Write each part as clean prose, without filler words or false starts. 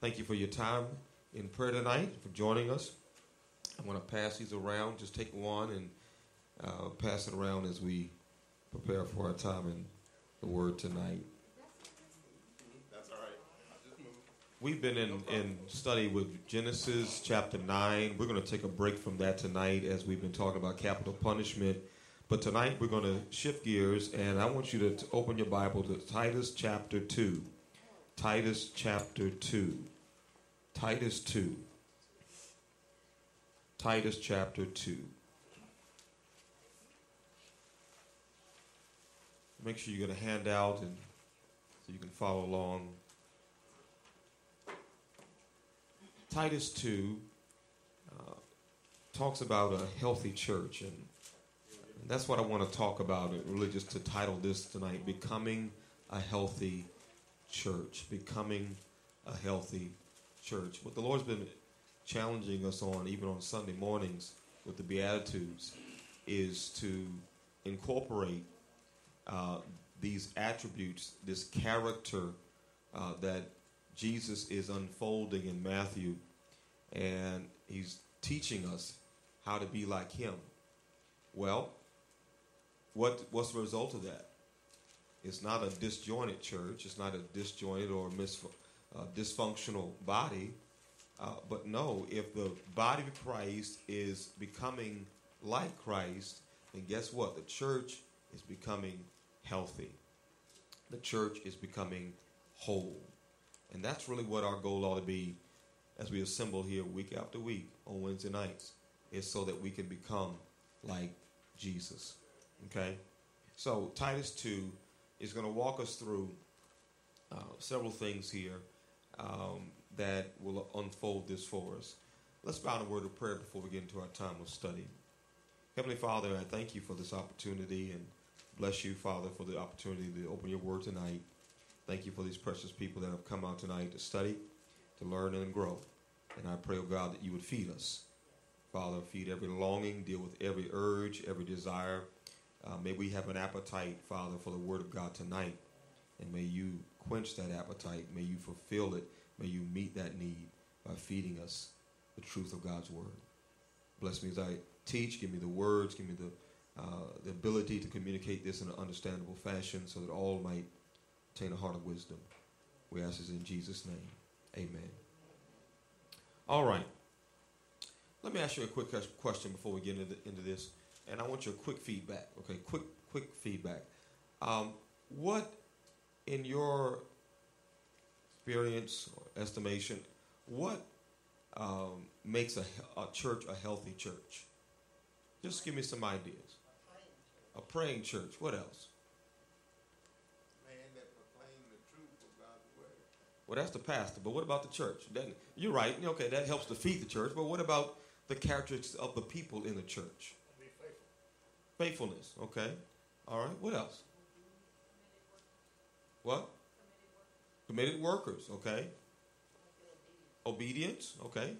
Thank you for your time in prayer tonight, for joining us. I'm going to pass these around. Just take one and pass it around as we prepare for our time in the Word tonight. That's all right. I'll just move. We've been in study with Genesis chapter 9. We're going to take a break from that tonight as we've been talking about capital punishment. But tonight we're going to shift gears, and I want you to open your Bible to Titus chapter 2. Titus chapter 2. Titus 2. Titus chapter 2. Make sure you get a handout and so you can follow along. Titus 2 talks about a healthy church, and that's what I want to talk about, really just to title this tonight, Becoming a Healthy Church. Becoming a Healthy Church. What the Lord's been challenging us on, even on Sunday mornings with the Beatitudes, is to incorporate these attributes, this character that Jesus is unfolding in Matthew, and he's teaching us how to be like him. Well, what's the result of that? It's not a disjointed church. It's not a disjointed or dysfunctional body. But no, if the body of Christ is becoming like Christ, then guess what? The church is becoming healthy. The church is becoming whole. And that's really what our goal ought to be as we assemble here week after week on Wednesday nights, is so that we can become like Jesus. Okay? So Titus 2 is going to walk us through several things here that will unfold this for us. Let's bow in a word of prayer before we get into our time of study. Heavenly Father, I thank you for this opportunity, and bless you, Father, for the opportunity to open your word tonight. Thank you for these precious people that have come out tonight to study, to learn, and grow. And I pray, oh God, that you would feed us. Father, feed every longing, deal with every urge, every desire. May we have an appetite, Father, for the word of God tonight. And may you quench that appetite. May you fulfill it. May you meet that need by feeding us the truth of God's word. Bless me as I teach. Give me the words. Give me the ability to communicate this in an understandable fashion so that all might attain a heart of wisdom. We ask this in Jesus' name. Amen. All right. Let me ask you a quick question before we get into this. And I want your quick feedback. Okay, quick feedback. What, in your experience or estimation, what makes a church a healthy church? Just give me some ideas. A praying church. What else? Man that proclaim the truth of God's word. Well, that's the pastor. But what about the church? You're right. Okay, that helps to feed the church. But what about the characteristics of the people in the church? Be faithful. Faithfulness. Okay. All right. What else? What? Committed workers. Okay. Obedience. Okay.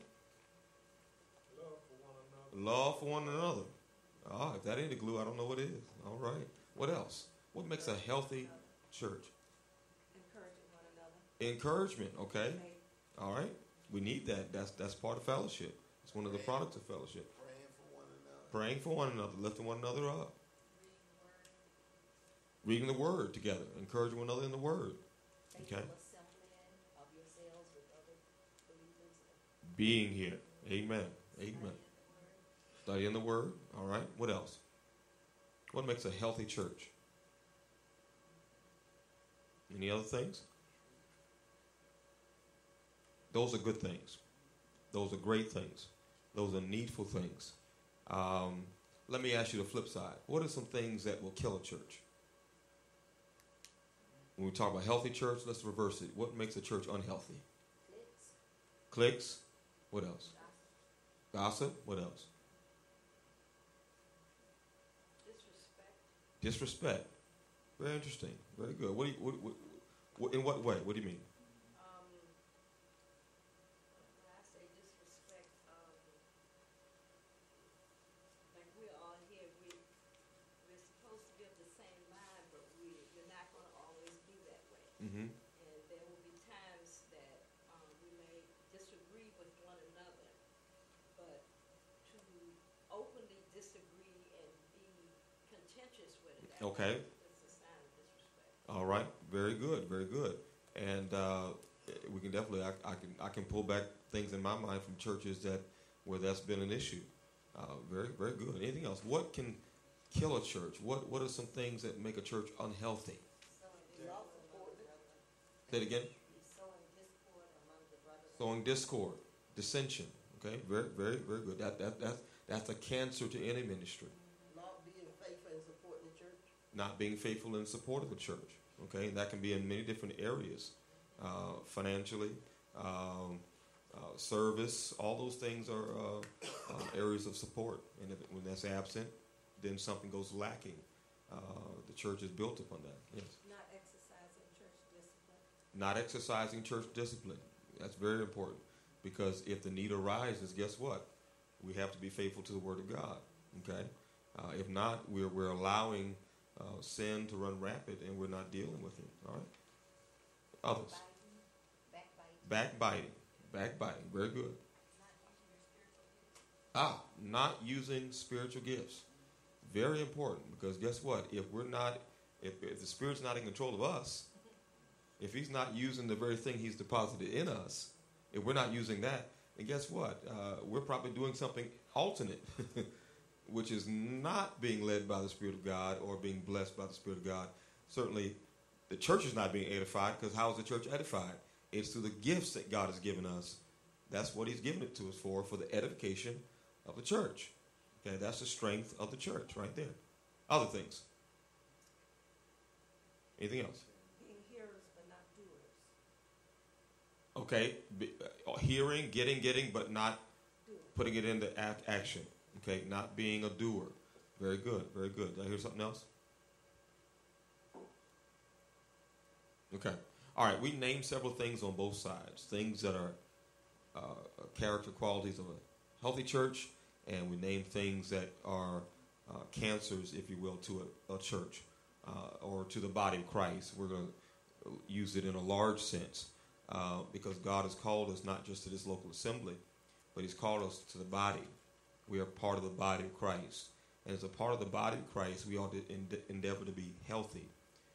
Love for one another. If that ain't the glue, I don't know what is. All right. What else? What makes a healthy church? Encouraging one another. Encouragement. Okay. All right. We need that. That's part of fellowship. It's one of the products of fellowship. Praying for one another, lifting one another up. Reading the word together, encouraging one another in the word. Okay. Being here. Amen. Amen. Studying the word. All right. What else? What makes a healthy church? Any other things? Those are good things. Those are great things. Those are needful things. Let me ask you the flip side. What are some things that will kill a church? When we talk about healthy church, let's reverse it. What makes a church unhealthy? Cliques. What else? Gossip. What else? Disrespect. Very interesting. Very good. In what way? What do you mean? When I say disrespect, like we're all here, we're supposed to be of the same mind, but we're not going to always be that way. Mm-hmm. And there will be times that we may contentious with it. That Okay. It's a sign of disrespect. All right. Very good. Very good. And we can definitely, I can pull back things in my mind from churches where that's been an issue. Very, very good. Anything else? What can kill a church? What are some things that make a church unhealthy? Say it again. Sowing discord among the brothers. Sowing discord, dissension. Okay, very, very, very good. That's a cancer to any ministry. Not being faithful and supporting the church. Not being faithful in support of the church. Okay, and that can be in many different areas, financially, service. All those things are areas of support. And when that's absent, then something goes lacking. The church is built upon that. Yes. Not exercising church discipline. Not exercising church discipline. That's very important, because if the need arises, guess what? We have to be faithful to the Word of God. Okay. If not, we're allowing sin to run rampant, and we're not dealing with it. All right. Others. Backbiting. Very good. Not using spiritual gifts. Very important, because guess what? If the Spirit's not in control of us, if He's not using the very thing He's deposited in us, if we're not using that, then guess what? We're probably doing something alternate, which is not being led by the Spirit of God or being blessed by the Spirit of God. Certainly, the church is not being edified, because how is the church edified? It's through the gifts that God has given us. That's what He's given it to us for the edification of the church. Okay, that's the strength of the church right there. Other things. Anything else? Being hearers but not doers. Okay, hearing, getting, but not putting it into action. Okay, not being a doer. Very good, very good. Did I hear something else? Okay. All right, we named several things on both sides. Things that are character qualities of a healthy church, and we name things that are cancers, if you will, to a church or to the body of Christ. We're going to use it in a large sense because God has called us not just to this local assembly, but He's called us to the body. We are part of the body of Christ. And as a part of the body of Christ, we ought to endeavor to be healthy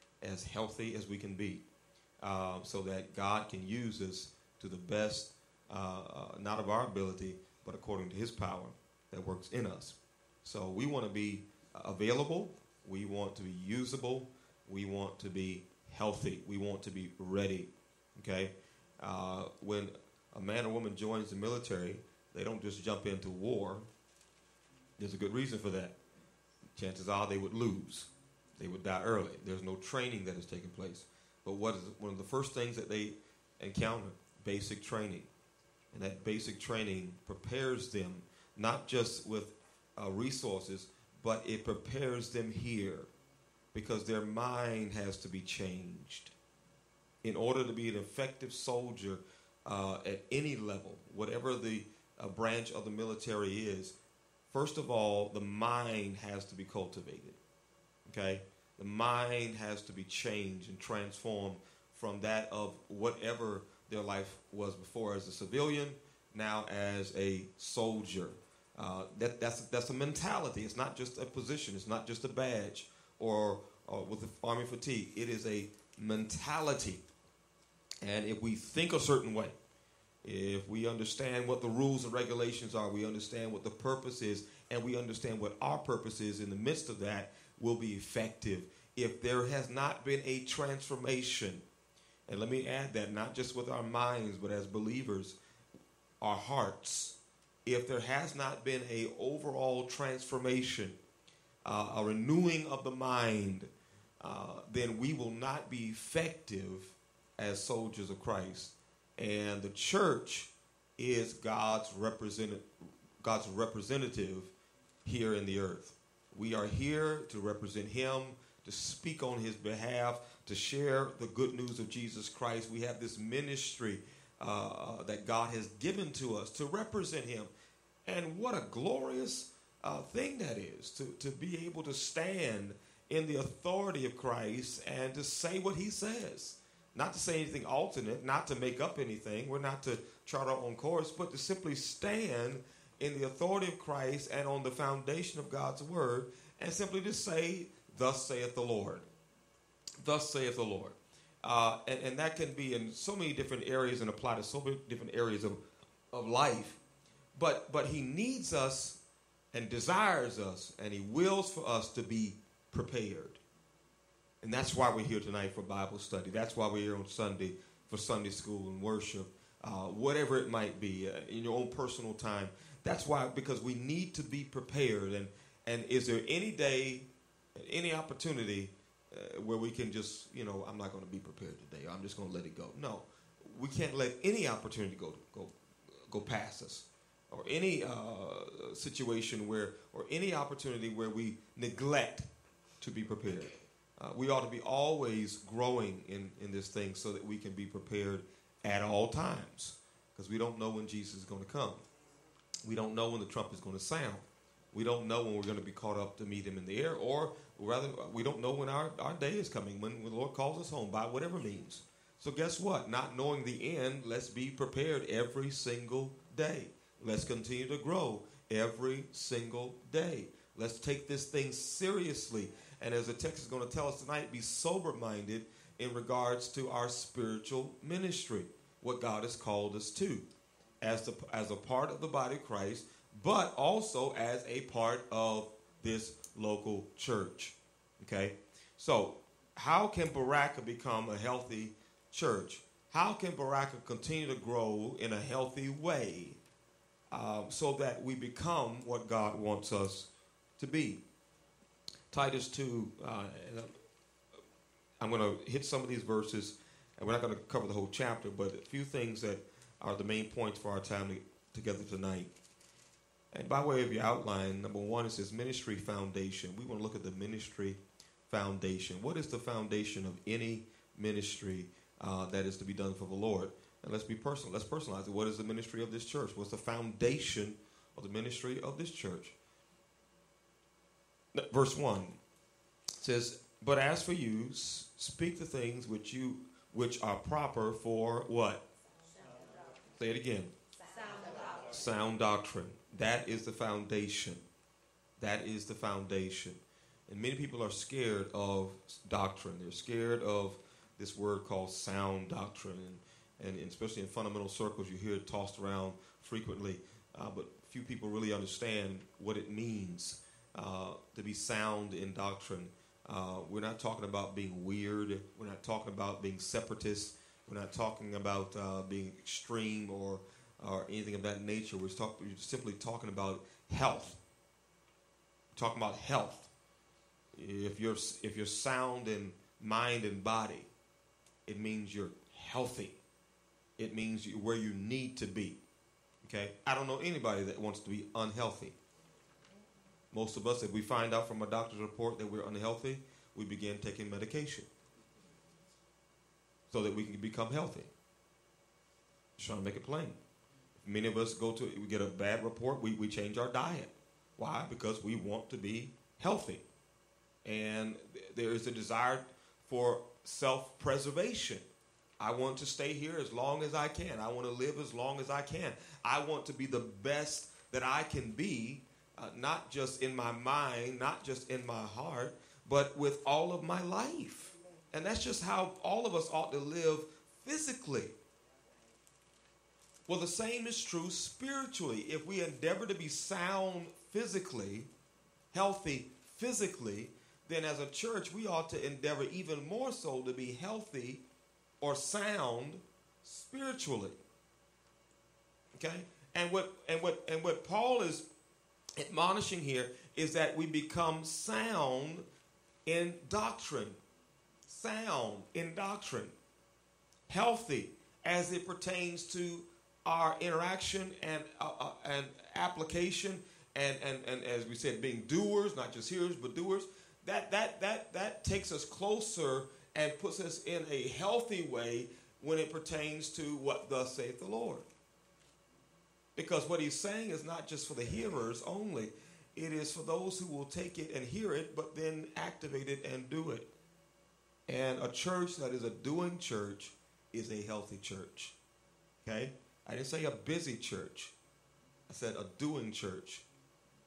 as we can be, so that God can use us to the best, not of our ability, but according to His power that works in us. So we want to be available. We want to be usable. We want to be healthy. We want to be ready. Okay? When a man or woman joins the military, they don't just jump into war. There's a good reason for that. Chances are they would lose. They would die early. There's no training that has taken place. But what is one of the first things that they encounter? Basic training. And that basic training prepares them not just with resources, but it prepares them here, because their mind has to be changed. In order to be an effective soldier at any level, whatever the branch of the military is, first of all, the mind has to be cultivated. Okay? The mind has to be changed and transformed from that of whatever their life was before as a civilian, now as a soldier. That's a mentality. It's not just a position. It's not just a badge or with the army fatigue. It is a mentality. And if we think a certain way, if we understand what the rules and regulations are, we understand what the purpose is, and we understand what our purpose is in the midst of that, we'll be effective. If there has not been a transformation, and let me add that, not just with our minds, but as believers, our hearts, if there has not been a overall transformation, a renewing of the mind, then we will not be effective as soldiers of Christ. And the church is God's representative here in the earth. We are here to represent Him, to speak on His behalf, to share the good news of Jesus Christ. We have this ministry that God has given to us to represent Him. And what a glorious thing that is, to be able to stand in the authority of Christ and to say what He says. Not to say anything alternate, not to make up anything. We're not to chart our own course, but to simply stand in the authority of Christ and on the foundation of God's word and simply just say, "Thus saith the Lord." Thus saith the Lord. And that can be in so many different areas and apply to so many different areas of life. But he needs us and desires us, and he wills for us to be prepared. And that's why we're here tonight for Bible study. That's why we're here on Sunday for Sunday school and worship, whatever it might be, in your own personal time. That's why, because we need to be prepared. And is there any day, any opportunity where we can just, I'm not going to be prepared today. I'm just going to let it go. No, we can't let any opportunity go past us, or any situation or any opportunity where we neglect to be prepared. We ought to be always growing in this thing so that we can be prepared at all times, because we don't know when Jesus is going to come. We don't know when the trumpet is going to sound. We don't know when we're going to be caught up to meet him in the air, or rather, we don't know when our day is coming, when the Lord calls us home, by whatever means. So guess what? Not knowing the end, let's be prepared every single day. Let's continue to grow every single day. Let's take this thing seriously. And as the text is going to tell us tonight, be sober-minded in regards to our spiritual ministry, what God has called us to, as a part of the body of Christ, but also as a part of this local church. Okay? So, how can Baraka become a healthy church? How can Baraka continue to grow in a healthy way so that we become what God wants us to be? Titus 2, I'm going to hit some of these verses, and we're not going to cover the whole chapter, but a few things that are the main points for our time together tonight. And by way of your outline, number one, it says ministry foundation. We want to look at the ministry foundation. What is the foundation of any ministry that is to be done for the Lord? And let's be personal. Let's personalize it. What is the ministry of this church? What's the foundation of the ministry of this church? Verse 1 says, "But as for you, speak the things which are proper for" what? Say it again. Sound doctrine. That is the foundation. That is the foundation. And many people are scared of doctrine. They're scared of this word called sound doctrine. And especially in fundamental circles, you hear it tossed around frequently. But few people really understand what it means to be sound in doctrine. We're not talking about being weird. We're not talking about being separatist. We're not talking about being extreme or anything of that nature. We're simply talking about health. We're talking about health. If you're sound in mind and body, it means you're healthy. It means you're where you need to be. Okay? I don't know anybody that wants to be unhealthy. Most of us, if we find out from a doctor's report that we're unhealthy, we begin taking medication so that we can become healthy. Just trying to make it plain. Many of us we get a bad report, we change our diet. Why? Because we want to be healthy. And there is a desire for self-preservation. I want to stay here as long as I can. I want to live as long as I can. I want to be the best that I can be, not just in my mind, not just in my heart, but with all of my life. And that's just how all of us ought to live physically. Well, the same is true spiritually. If we endeavor to be sound physically, healthy physically, then as a church, we ought to endeavor even more so to be healthy or sound spiritually. Okay? And what Paul is admonishing here is that we become sound in doctrine. Sound in doctrine. Healthy as it pertains to our interaction and application and as we said, being doers, not just hearers, but doers. That takes us closer and puts us in a healthy way when it pertains to what thus saith the Lord. Because what he's saying is not just for the hearers only. It is for those who will take it and hear it, but then activate it and do it. And a church that is a doing church is a healthy church. Okay? I didn't say a busy church. I said a doing church.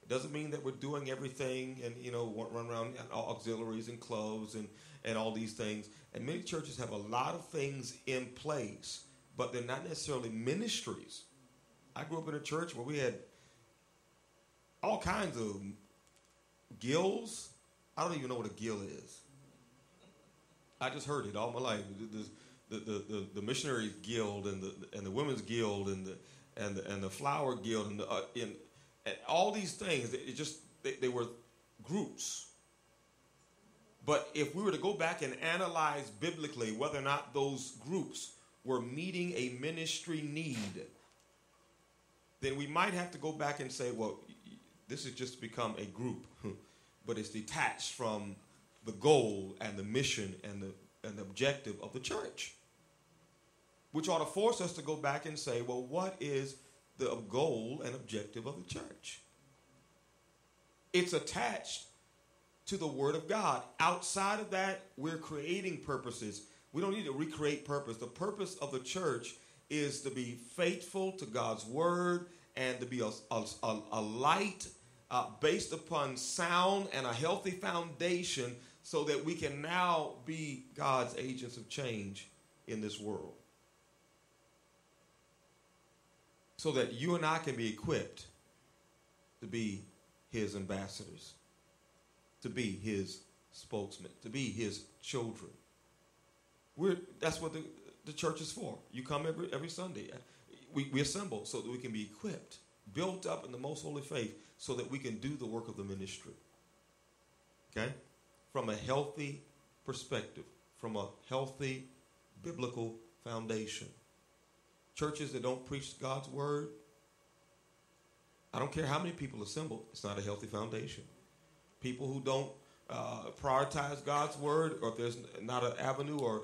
Doesn't mean that we're doing everything and, run around auxiliaries and clubs and all these things. And many churches have a lot of things in place, but they're not necessarily ministries. I grew up in a church where we had all kinds of guilds. I don't even know what a guild is. I just heard it all my life. The missionary guild and the women's guild and the flower guild and all these things. They were groups. But if we were to go back and analyze biblically whether or not those groups were meeting a ministry need, then we might have to go back and say, well, this has just become a group, but it's detached from the goal and the mission and the objective of the church, which ought to force us to go back and say, well, what is the goal and objective of the church? It's attached to the Word of God. Outside of that, we're creating purposes. We don't need to recreate purpose. The purpose of the church is to be faithful to God's Word and to be a light based upon sound and a healthy foundation so that we can now be God's agents of change in this world. So that you and I can be equipped to be His ambassadors, to be His spokesman, to be His children. That's what the church is for. You come every Sunday. We assemble so that we can be equipped, built up in the most holy faith so that we can do the work of the ministry. Okay? From a healthy perspective, from a healthy biblical foundation. Churches that don't preach God's word, I don't care how many people assemble, it's not a healthy foundation. People who don't prioritize God's word, or if there's not an avenue or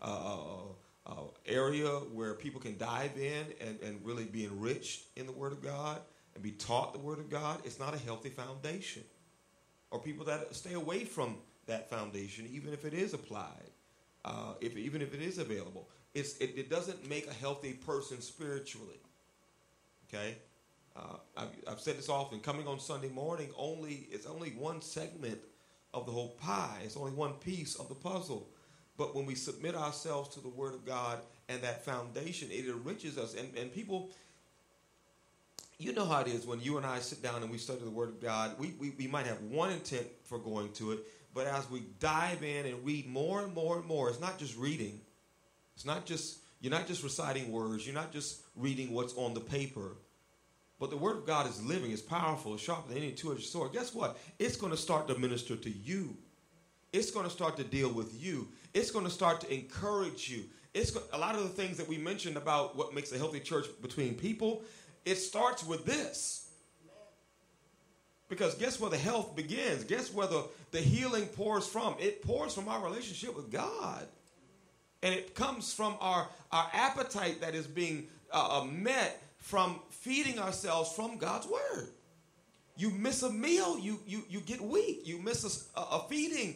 area where people can dive in and really be enriched in the word of God and be taught the word of God, it's not a healthy foundation. Or people that stay away from that foundation, even if it is applied, even if it is available. It doesn't make a healthy person spiritually. Okay? I've said this often. Coming on Sunday morning it's only one segment of the whole pie. It's only one piece of the puzzle. But when we submit ourselves to the Word of God and that foundation, it enriches us. And people, you know how it is when you and I sit down and we study the Word of God. We might have one intent for going to it, but as we dive in and read more and more and more, it's not just reading. You're not just reciting words. You're not just reading what's on the paper. But the Word of God is living, it's powerful, it's sharper than any two-edged sword. Guess what? It's going to start to minister to you. It's going to start to deal with you. It's going to start to encourage you. A lot of the things that we mentioned about what makes a healthy church between people, it starts with this. Because guess where the health begins? Guess where the healing pours from? It pours from our relationship with God. And it comes from our appetite that is being met from feeding ourselves from God's word. You miss a meal, you get weak. You miss a feeding,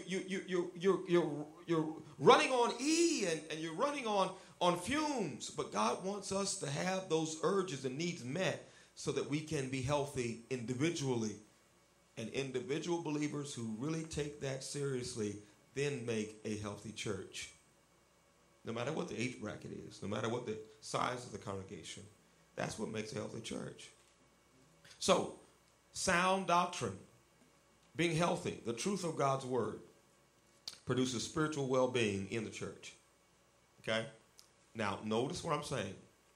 you're running on E and you're running on fumes. But God wants us to have those urges and needs met so that we can be healthy individually. And individual believers who really take that seriously then make a healthy church. No matter what the age bracket is, no matter what the size of the congregation, that's what makes a healthy church. So, sound doctrine, being healthy, the truth of God's word, produces spiritual well-being in the church. Okay? Now, notice what I'm saying.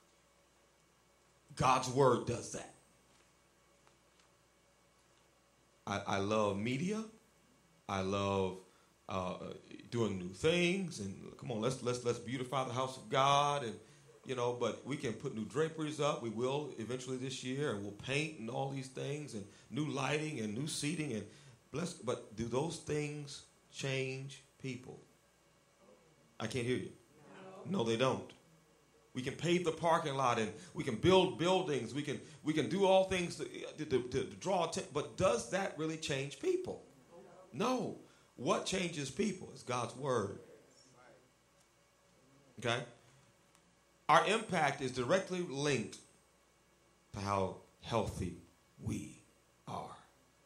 God's word does that. I love media. I love doing new things, and come on, let's beautify the house of God, and but we can put new draperies up. We will eventually this year, and we'll paint and all these things, and new lighting and new seating, and but do those things change people? I can't hear you. No, they don't. We can pave the parking lot, and we can build buildings. We can do all things to draw attention, but does that really change people? No. What changes people is God's word. Okay? Our impact is directly linked to how healthy we are.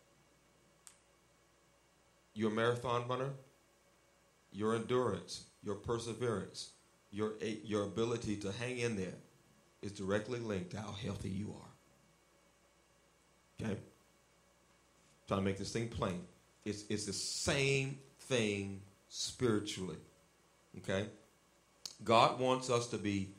Your marathon runner, your endurance, your perseverance, your ability to hang in there is directly linked to how healthy you are. Okay? Trying to make this thing plain. It's the same thing spiritually. Okay? God wants us to be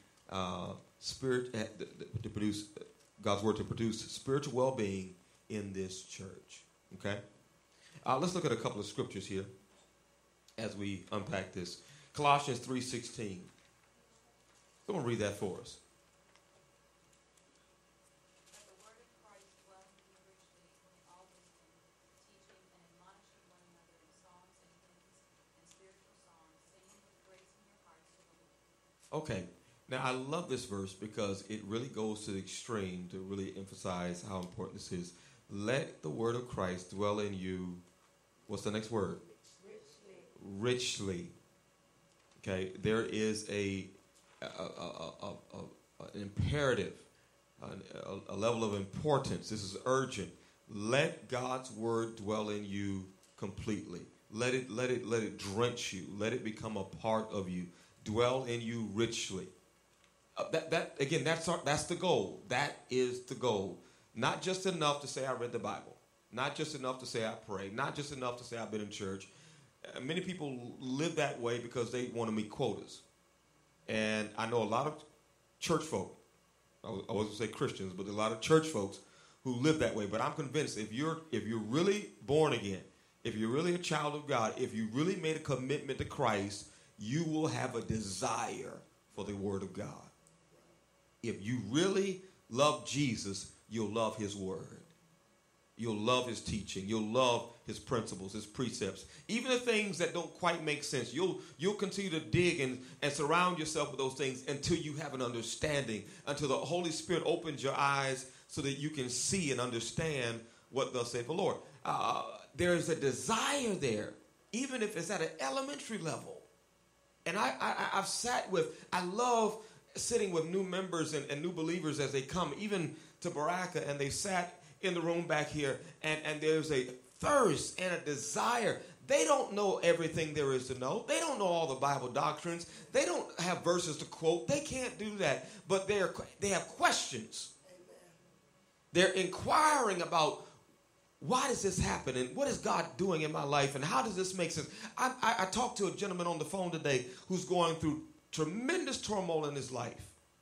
to produce God's word to produce spiritual well-being in this church. Okay? Let's look at a couple of scriptures here as we unpack this. Colossians 3:16. Someone read that for us. Let the word of Christ dwell in you richly in all wisdom, teaching and admonishing one another in psalms and hymns and spiritual songs, singing with grace in your hearts to the Lord. Okay. Now, I love this verse because it really goes to the extreme to really emphasize how important this is. Let the word of Christ dwell in you. What's the next word? Richly. Okay. There is an imperative, a level of importance. This is urgent. Let God's word dwell in you completely. Let it drench you. Let it become a part of you. Dwell in you richly. That's the goal. That is the goal. Not just enough to say I read the Bible. Not just enough to say I pray. Not just enough to say I've been in church. Many people live that way because they want to meet quotas. And I know a lot of church folk, I wasn't going to say Christians, but a lot of church folks who live that way. But I'm convinced if you're really born again, if you're really a child of God, if you really made a commitment to Christ, you will have a desire for the word of God. If you really love Jesus, you'll love his word. You'll love his teaching. You'll love his principles, his precepts. Even the things that don't quite make sense, you'll continue to dig and surround yourself with those things until you have an understanding, until the Holy Spirit opens your eyes so that you can see and understand what thus saith the Lord. There is a desire there, even if it's at an elementary level. And I love sitting with new members and new believers as they come, even to Baraka, and they sat in the room back here, and there's a thirst and a desire. They don't know everything there is to know. They don't know all the Bible doctrines. They don't have verses to quote. They can't do that. But they have questions. Amen. They're inquiring about, why does this happen? And what is God doing in my life? And how does this make sense? I talked to a gentleman on the phone today who's going through tremendous turmoil in his life.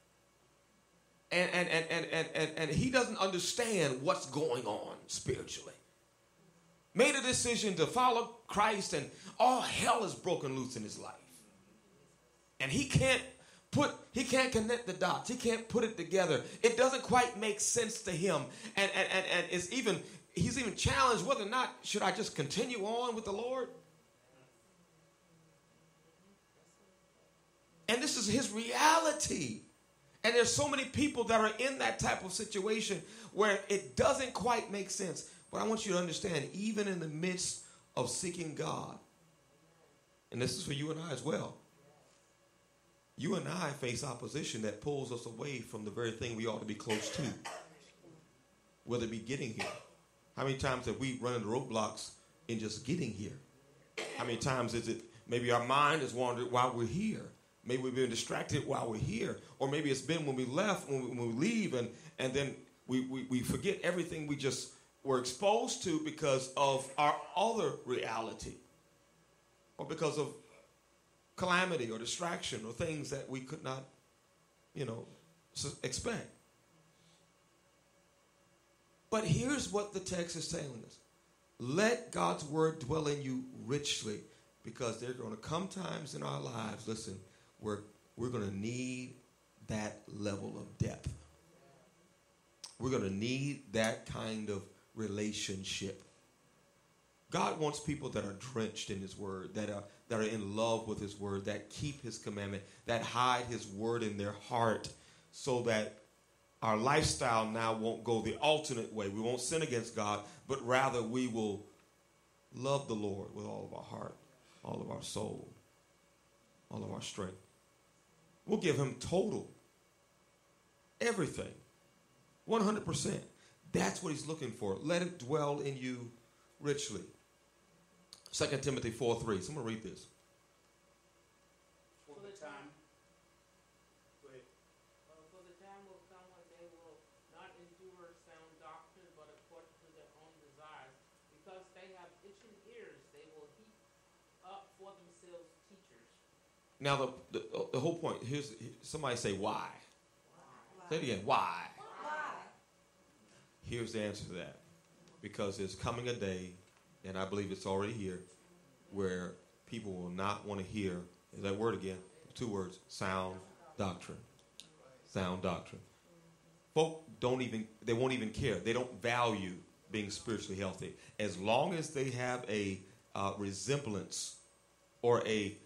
And he doesn't understand what's going on spiritually. Made a decision to follow Christ, and all hell is broken loose in his life. And he can't connect the dots. He can't put it together. It doesn't quite make sense to him. And he's even challenged whether or not should I just continue on with the Lord. And this is his reality. And there's so many people that are in that type of situation where it doesn't quite make sense. But I want you to understand, even in the midst of seeking God, and this is for you and I as well, you and I face opposition that pulls us away from the very thing we ought to be close to, whether it be getting here. How many times have we run into roadblocks in just getting here? How many times is it maybe our mind has wandered while we're here? Maybe we've been distracted while we're here. Or maybe it's been when we left, when we leave, and then we forget everything we just were exposed to because of our other reality. Or because of calamity or distraction or things that we could not, expect. But here's what the text is telling us. Let God's word dwell in you richly, because there are going to come times in our lives, listen, where we're going to need that level of depth. We're going to need that kind of relationship. God wants people that are drenched in his word, that are in love with his word, that keep his commandment, that hide his word in their heart, so that our lifestyle now won't go the alternate way. We won't sin against God, but rather we will love the Lord with all of our heart, all of our soul, all of our strength. We'll give him total, everything, 100%. That's what he's looking for. Let it dwell in you richly. 2 Timothy 4:3. Someone read this. For the time will come when they will not endure sound doctrine, but according to their own desires, because they have itching ears, they will heap up for themselves teachers. Now the whole point. Here's somebody say why. Say it again. Why? Here's the answer to that. Because there's coming a day, and I believe it's already here, where people will not want to hear, is that word again? 2 words, sound doctrine. Sound doctrine. Folk they won't even care. They don't value being spiritually healthy. As long as they have a resemblance or a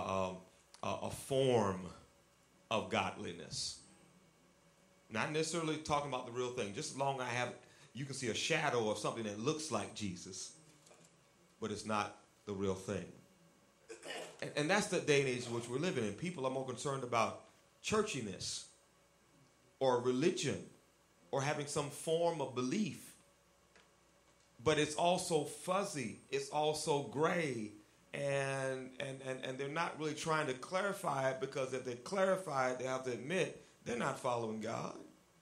form of godliness. Not necessarily talking about the real thing. Just as long as you can see a shadow of something that looks like Jesus, but it's not the real thing. And that's the day and age in which we're living in. People are more concerned about churchiness or religion or having some form of belief. But it's also fuzzy. It's also gray. And they're not really trying to clarify it, because if they clarify it, they have to admit they're not following God.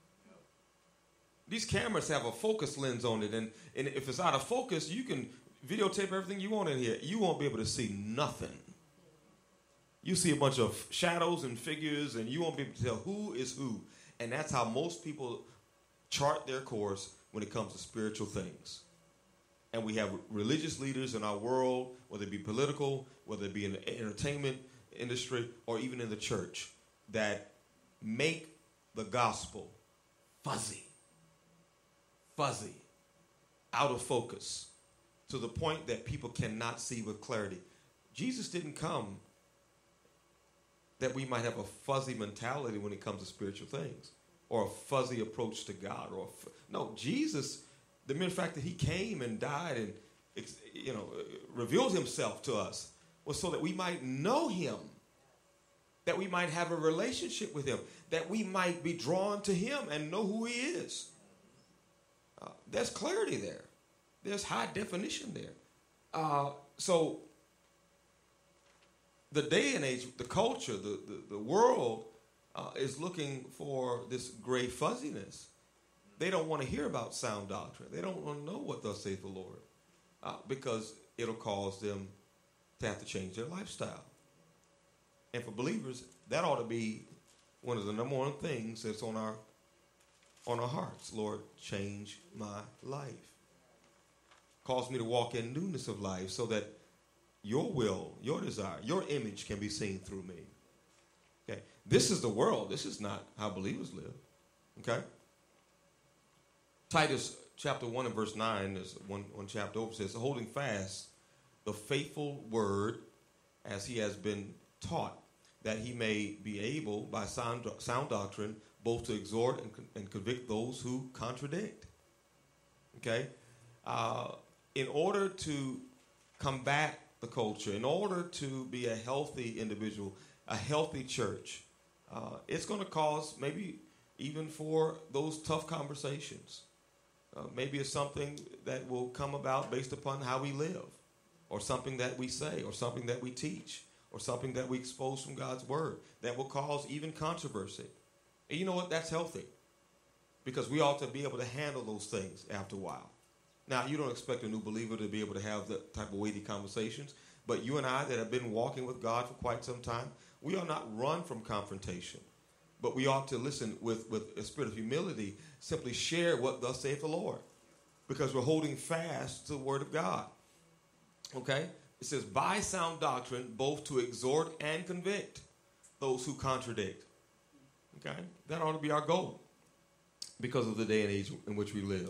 These cameras have a focus lens on it, and if it's out of focus, you can videotape everything you want in here. You won't be able to see nothing. You see a bunch of shadows and figures, and you won't be able to tell who is who. And that's how most people chart their course when it comes to spiritual things. And we have religious leaders in our world, whether it be political, whether it be in the entertainment industry, or even in the church, that make the gospel fuzzy, out of focus, to the point that people cannot see with clarity. Jesus didn't come that we might have a fuzzy mentality when it comes to spiritual things, or a fuzzy approach to God. No, Jesus, the mere fact that he came and died and revealed himself to us was so that we might know him, that we might have a relationship with him, that we might be drawn to him and know who he is. There's clarity there. There's high definition there. So the day and age, the culture, the world is looking for this gray fuzziness. They don't want to hear about sound doctrine. They don't want to know what thus saith the Lord, because it'll cause them to have to change their lifestyle. And for believers, that ought to be one of the number one things that's on our hearts. Lord, change my life. Cause me to walk in newness of life, so that your will, your desire, your image can be seen through me. Okay, this is the world. This is not how believers live. Okay. Titus chapter 1 and verse 9, is one chapter over, says, holding fast the faithful word as he has been taught, that he may be able by sound doctrine both to exhort and convict those who contradict. Okay? In order to combat the culture, in order to be a healthy individual, a healthy church, it's going to cause maybe even for those tough conversations. Maybe it's something that will come about based upon how we live, or something that we say, or something that we teach, or something that we expose from God's word that will cause even controversy. And you know what? That's healthy, because we ought to be able to handle those things after a while. Now, you don't expect a new believer to be able to have that type of weighty conversations, but you and I that have been walking with God for quite some time, we ought not run from confrontation, but we ought to listen with a spirit of humility, simply share what thus saith the Lord, because we're holding fast to the word of God. Okay? It says, by sound doctrine, both to exhort and convict those who contradict. Okay? That ought to be our goal, because of the day and age in which we live.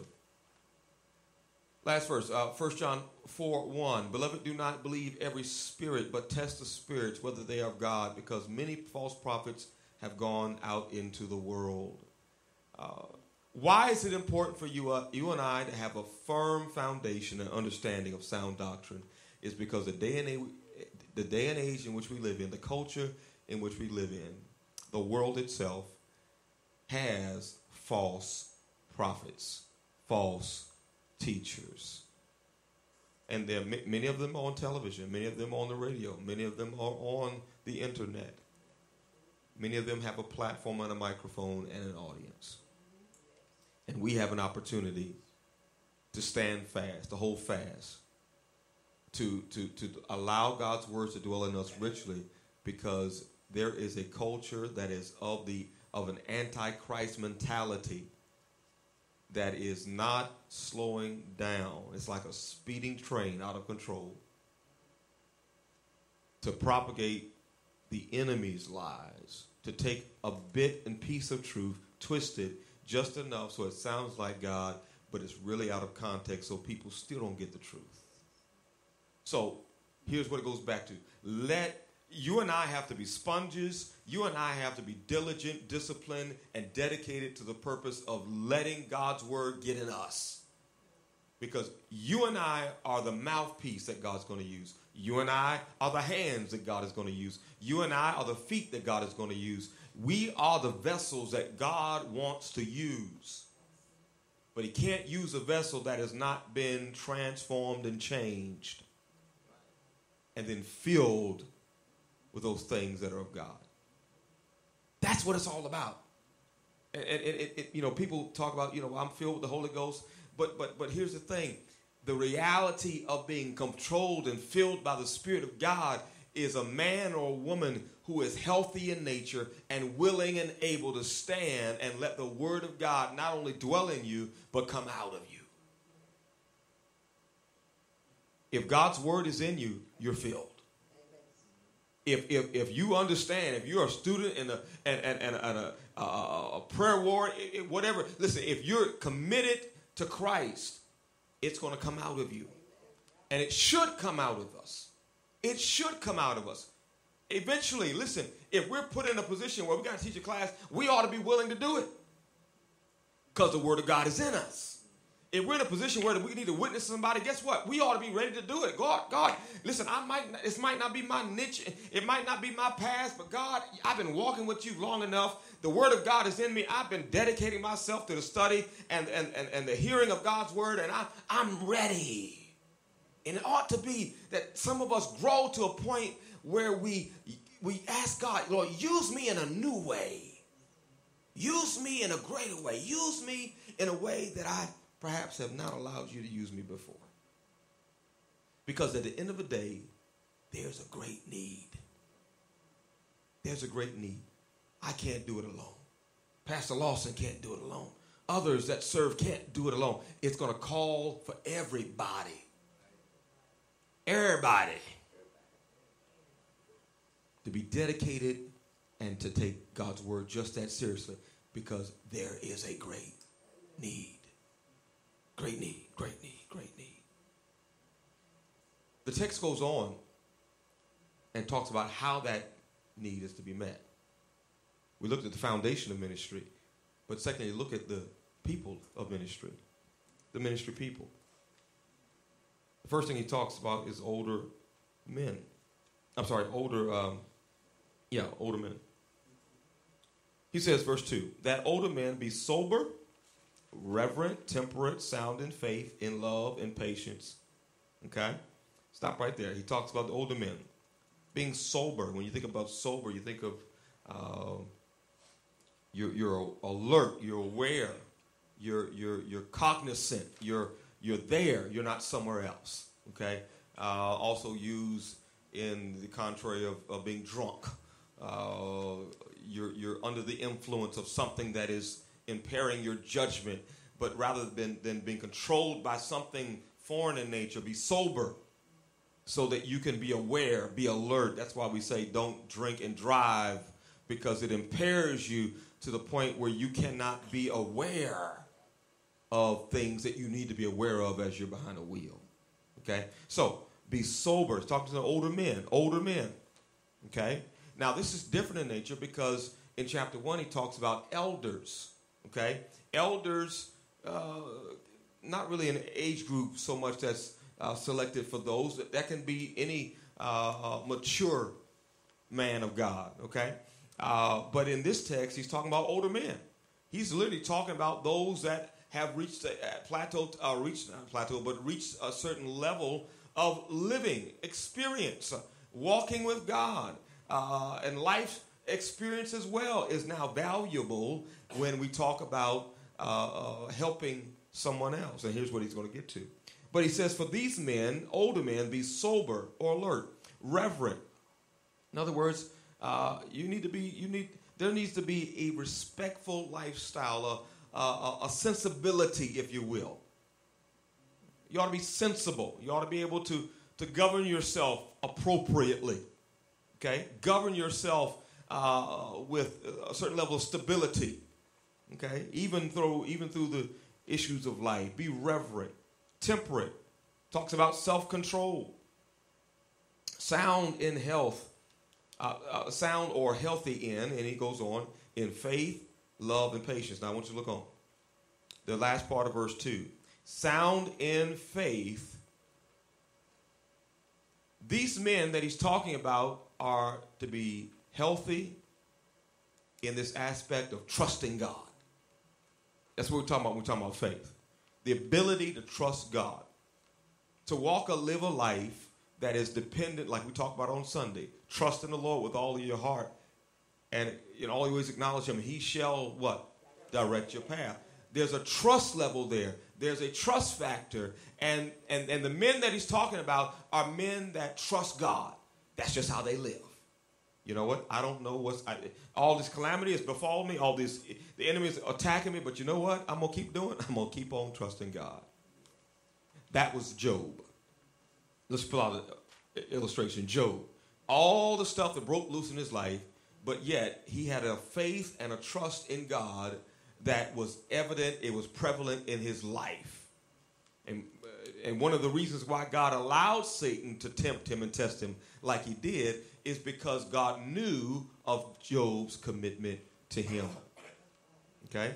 Last verse, 1 John 4:1. Beloved, do not believe every spirit, but test the spirits, whether they are of God, because many false prophets have gone out into the world. Why is it important for you and I to have a firm foundation and understanding of sound doctrine? Is because the day and age in which we live in, the culture in which we live in, the world itself has false prophets, false teachers. And there are many of them on television, many of them on the radio, many of them are on the internet. Many of them have a platform and a microphone and an audience. And we have an opportunity to stand fast, to hold fast, to allow God's words to dwell in us richly, because there is a culture that is of an antichrist mentality that is not slowing down. It's like a speeding train out of control to propagate the enemy's lies, to take a bit and piece of truth, twist it just enough so it sounds like God, but it's really out of context, so people still don't get the truth. So here's what it goes back to. You and I have to be sponges. You and I have to be diligent, disciplined, and dedicated to the purpose of letting God's word get in us. Because you and I are the mouthpiece that God's going to use. You and I are the hands that God is going to use. You and I are the feet that God is going to use. We are the vessels that God wants to use. But he can't use a vessel that has not been transformed and changed and then filled with those things that are of God. That's what it's all about. And people talk about, I'm filled with the Holy Ghost. But here's the thing. The reality of being controlled and filled by the Spirit of God is a man or a woman who is healthy in nature and willing and able to stand and let the word of God not only dwell in you, but come out of you. If God's word is in you, you're filled. If you understand, if you're a student and a prayer warrior, whatever, listen, if you're committed to Christ, it's going to come out of you. And it should come out of us. It should come out of us. Eventually, listen, if we're put in a position where we got to teach a class, we ought to be willing to do it. Because the word of God is in us. If we're in a position where we need to witness to somebody, guess what? We ought to be ready to do it. God, listen, this might not be my niche. It might not be my past, but God, I've been walking with you long enough. The word of God is in me. I've been dedicating myself to the study and the hearing of God's word, and I'm ready. And it ought to be that some of us grow to a point where we ask God, Lord, use me in a new way. Use me in a greater way. Use me in a way that I perhaps have not allowed you to use me before. Because at the end of the day, there's a great need. There's a great need. I can't do it alone. Pastor Lawson can't do it alone. Others that serve can't do it alone. It's going to call for everybody. Everybody to be dedicated and to take God's word just that seriously, because there is a great need. Great need, great need, great need. The text goes on and talks about how that need is to be met. We looked at the foundation of ministry, but secondly, look at the people of ministry, the ministry people. The first thing he talks about is older men. Older men. He says, verse 2, that older men be sober, reverent, temperate, sound in faith, in love, in patience. Okay? Stop right there. He talks about the older men. Being sober. When you think about sober, you think of you're alert, you're aware, you're cognizant, you're there, you're not somewhere else. Okay? Also used in the contrary of being drunk. You're under the influence of something that is impairing your judgment, but rather than being controlled by something foreign in nature, be sober so that you can be aware, be alert. That's why we say don't drink and drive, because it impairs you to the point where you cannot be aware of things that you need to be aware of as you're behind a wheel. Okay? So be sober. It's talking to the older men. Okay? Now, this is different in nature because in chapter 1, he talks about elders, okay? Elders, not really an age group so much that's selected for those. That can be any mature man of God, okay? But in this text, he's talking about older men. He's literally talking about those that have reached reached a certain level of living experience, walking with God, and life experience as well is now valuable when we talk about helping someone else. And here's what he's going to get to. But he says, for these men, older men, be sober or alert, reverent. In other words, there needs to be a respectful lifestyle, a sensibility, if you will. You ought to be sensible. You ought to be able to govern yourself appropriately. Okay? Govern yourself with a certain level of stability. Okay? Even through the issues of life. Be reverent, temperate. Talks about self-control. Sound in health. Sound or healthy in, and he goes on, in faith, love, and patience. Now I want you to look on the last part of verse 2. Sound in faith. These men that he's talking about are to be healthy in this aspect of trusting God. That's what we're talking about when we're talking about faith. The ability to trust God. To live a life that is dependent, like we talked about on Sunday. Trust in the Lord with all of your heart. And in all your ways acknowledge him. He shall what? Direct your path. There's a trust level there. There's a trust factor. And the men that he's talking about are men that trust God. That's just how they live. You know what? I don't know all this calamity has befallen me. The enemy is attacking me. But you know what? I'm going to keep doing. I'm going to keep on trusting God. That was Job. Let's pull out an illustration. Job. All the stuff that broke loose in his life, but yet he had a faith and a trust in God that was evident. It was prevalent in his life. And one of the reasons why God allowed Satan to tempt him and test him like he did is because God knew of Job's commitment to him. Okay?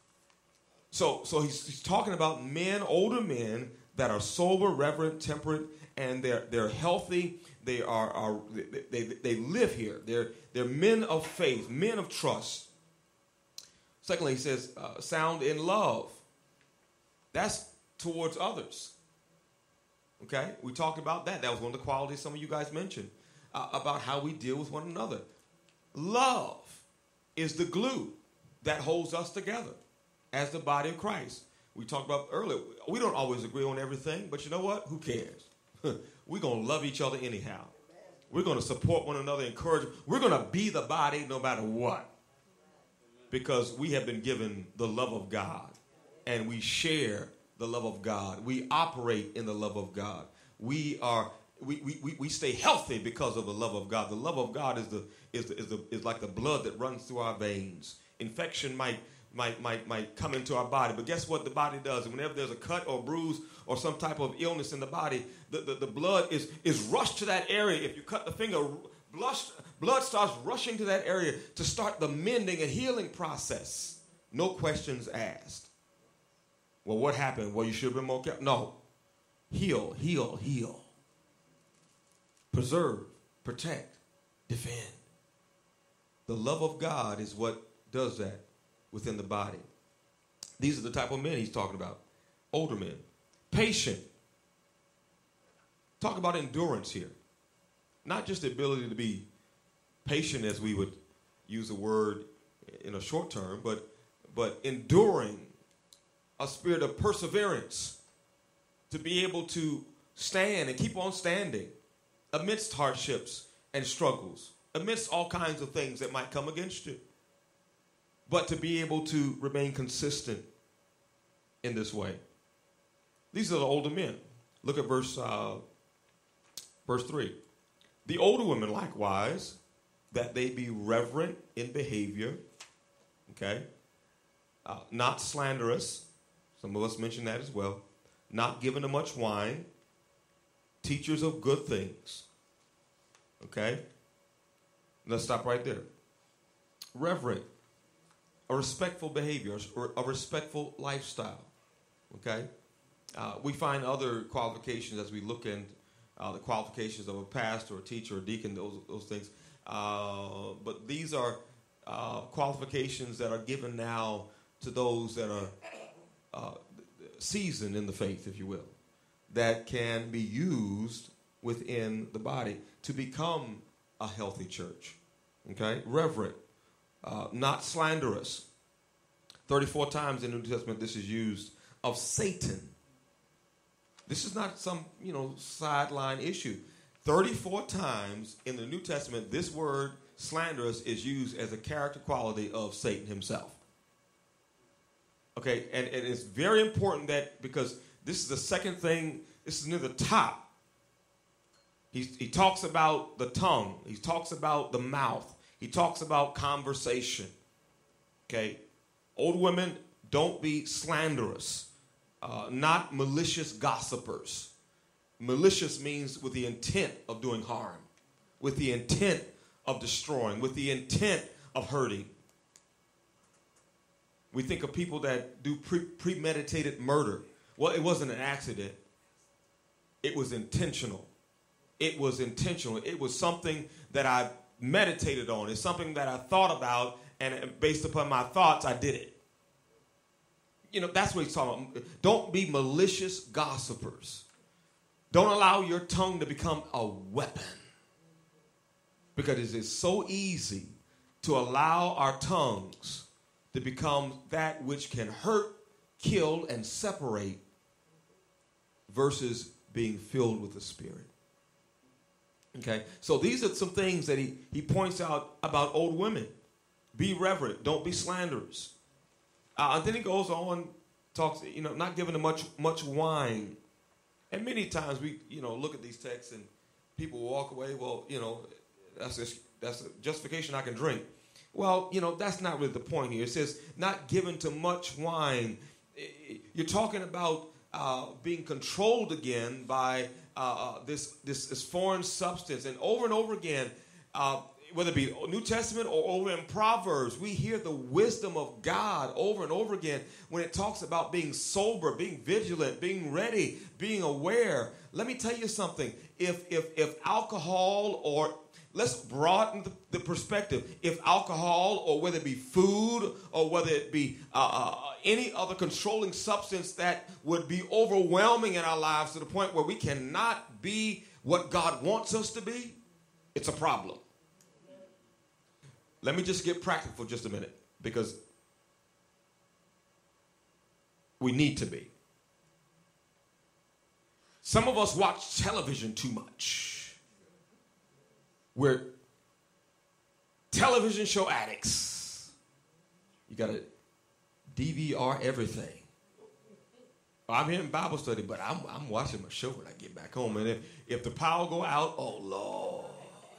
So he's talking about men, older men, that are sober, reverent, temperate, and they're healthy. They they live here. They're men of faith, men of trust. Secondly, he says, sound in love. That's towards others. Okay? We talked about that. That was one of the qualities some of you guys mentioned about how we deal with one another. Love is the glue that holds us together as the body of Christ. We talked about earlier. We don't always agree on everything, but you know what? Who cares? We're going to love each other anyhow. We're going to support one another, encourage. We're going to be the body no matter what. Because we have been given the love of God. And we share the love of God. We operate in the love of God. We stay healthy because of the love of God. The love of God is like the blood that runs through our veins. Infection might come into our body. But guess what the body does? Whenever there's a cut or bruise or some type of illness in the body, the blood is rushed to that area. If you cut the finger, blood starts rushing to that area to start the mending and healing process. No questions asked. Well, what happened? Well, you should have been more careful. No. Heal, heal, heal. Preserve, protect, defend. The love of God is what does that within the body. These are the type of men he's talking about. Older men. Patient. Talk about endurance here. Not just the ability to be patient as we would use the word in a short term, but enduring, a spirit of perseverance, to be able to stand and keep on standing amidst hardships and struggles, amidst all kinds of things that might come against you. But to be able to remain consistent in this way. These are the older men. Look at verse 3. The older women likewise, that they be reverent in behavior, okay, not slanderous. Some of us mentioned that as well. Not given to much wine, teachers of good things. Okay? Let's stop right there. Reverent. A respectful behavior, or a respectful lifestyle. Okay? We find other qualifications as we look in the qualifications of a pastor, a teacher, a deacon, those things. But these are qualifications that are given now to those that season in the faith, if you will, that can be used within the body to become a healthy church. Okay? Reverent, not slanderous. 34 times in the New Testament this is used of Satan. This is not some, sideline issue. 34 times in the New Testament this word slanderous is used as a character quality of Satan himself. Okay, and it's very important that, because this is the second thing, this is near the top. He talks about the tongue. He talks about the mouth. He talks about conversation. Okay, old women, don't be slanderous, not malicious gossipers. Malicious means with the intent of doing harm, with the intent of destroying, with the intent of hurting. We think of people that do premeditated murder. Well, it wasn't an accident. It was intentional. It was intentional. It was something that I meditated on. It's something that I thought about, and based upon my thoughts, I did it. That's what he's talking about. Don't be malicious gossipers. Don't allow your tongue to become a weapon. Because it is so easy to allow our tongues to become that which can hurt, kill, and separate versus being filled with the Spirit. Okay, so these are some things that he points out about old women. Be reverent. Don't be slanderers. And then he goes on, talks, not giving them much wine. And many times we, look at these texts and people walk away, well, that's a justification I can drink. Well, that's not really the point here. It says not given to much wine. You're talking about being controlled again by this foreign substance. And over again, whether it be New Testament or over in Proverbs, we hear the wisdom of God over and over again when it talks about being sober, being vigilant, being ready, being aware. Let me tell you something. If alcohol, or let's broaden the perspective. If alcohol, or whether it be food, or whether it be any other controlling substance that would be overwhelming in our lives to the point where we cannot be what God wants us to be, it's a problem. Let me just get practical for just a minute, because we need to be. Some of us watch television too much. We're television show addicts. You got to DVR everything. I'm here in Bible study, but I'm watching my show when I get back home. And if the power go out, oh Lord.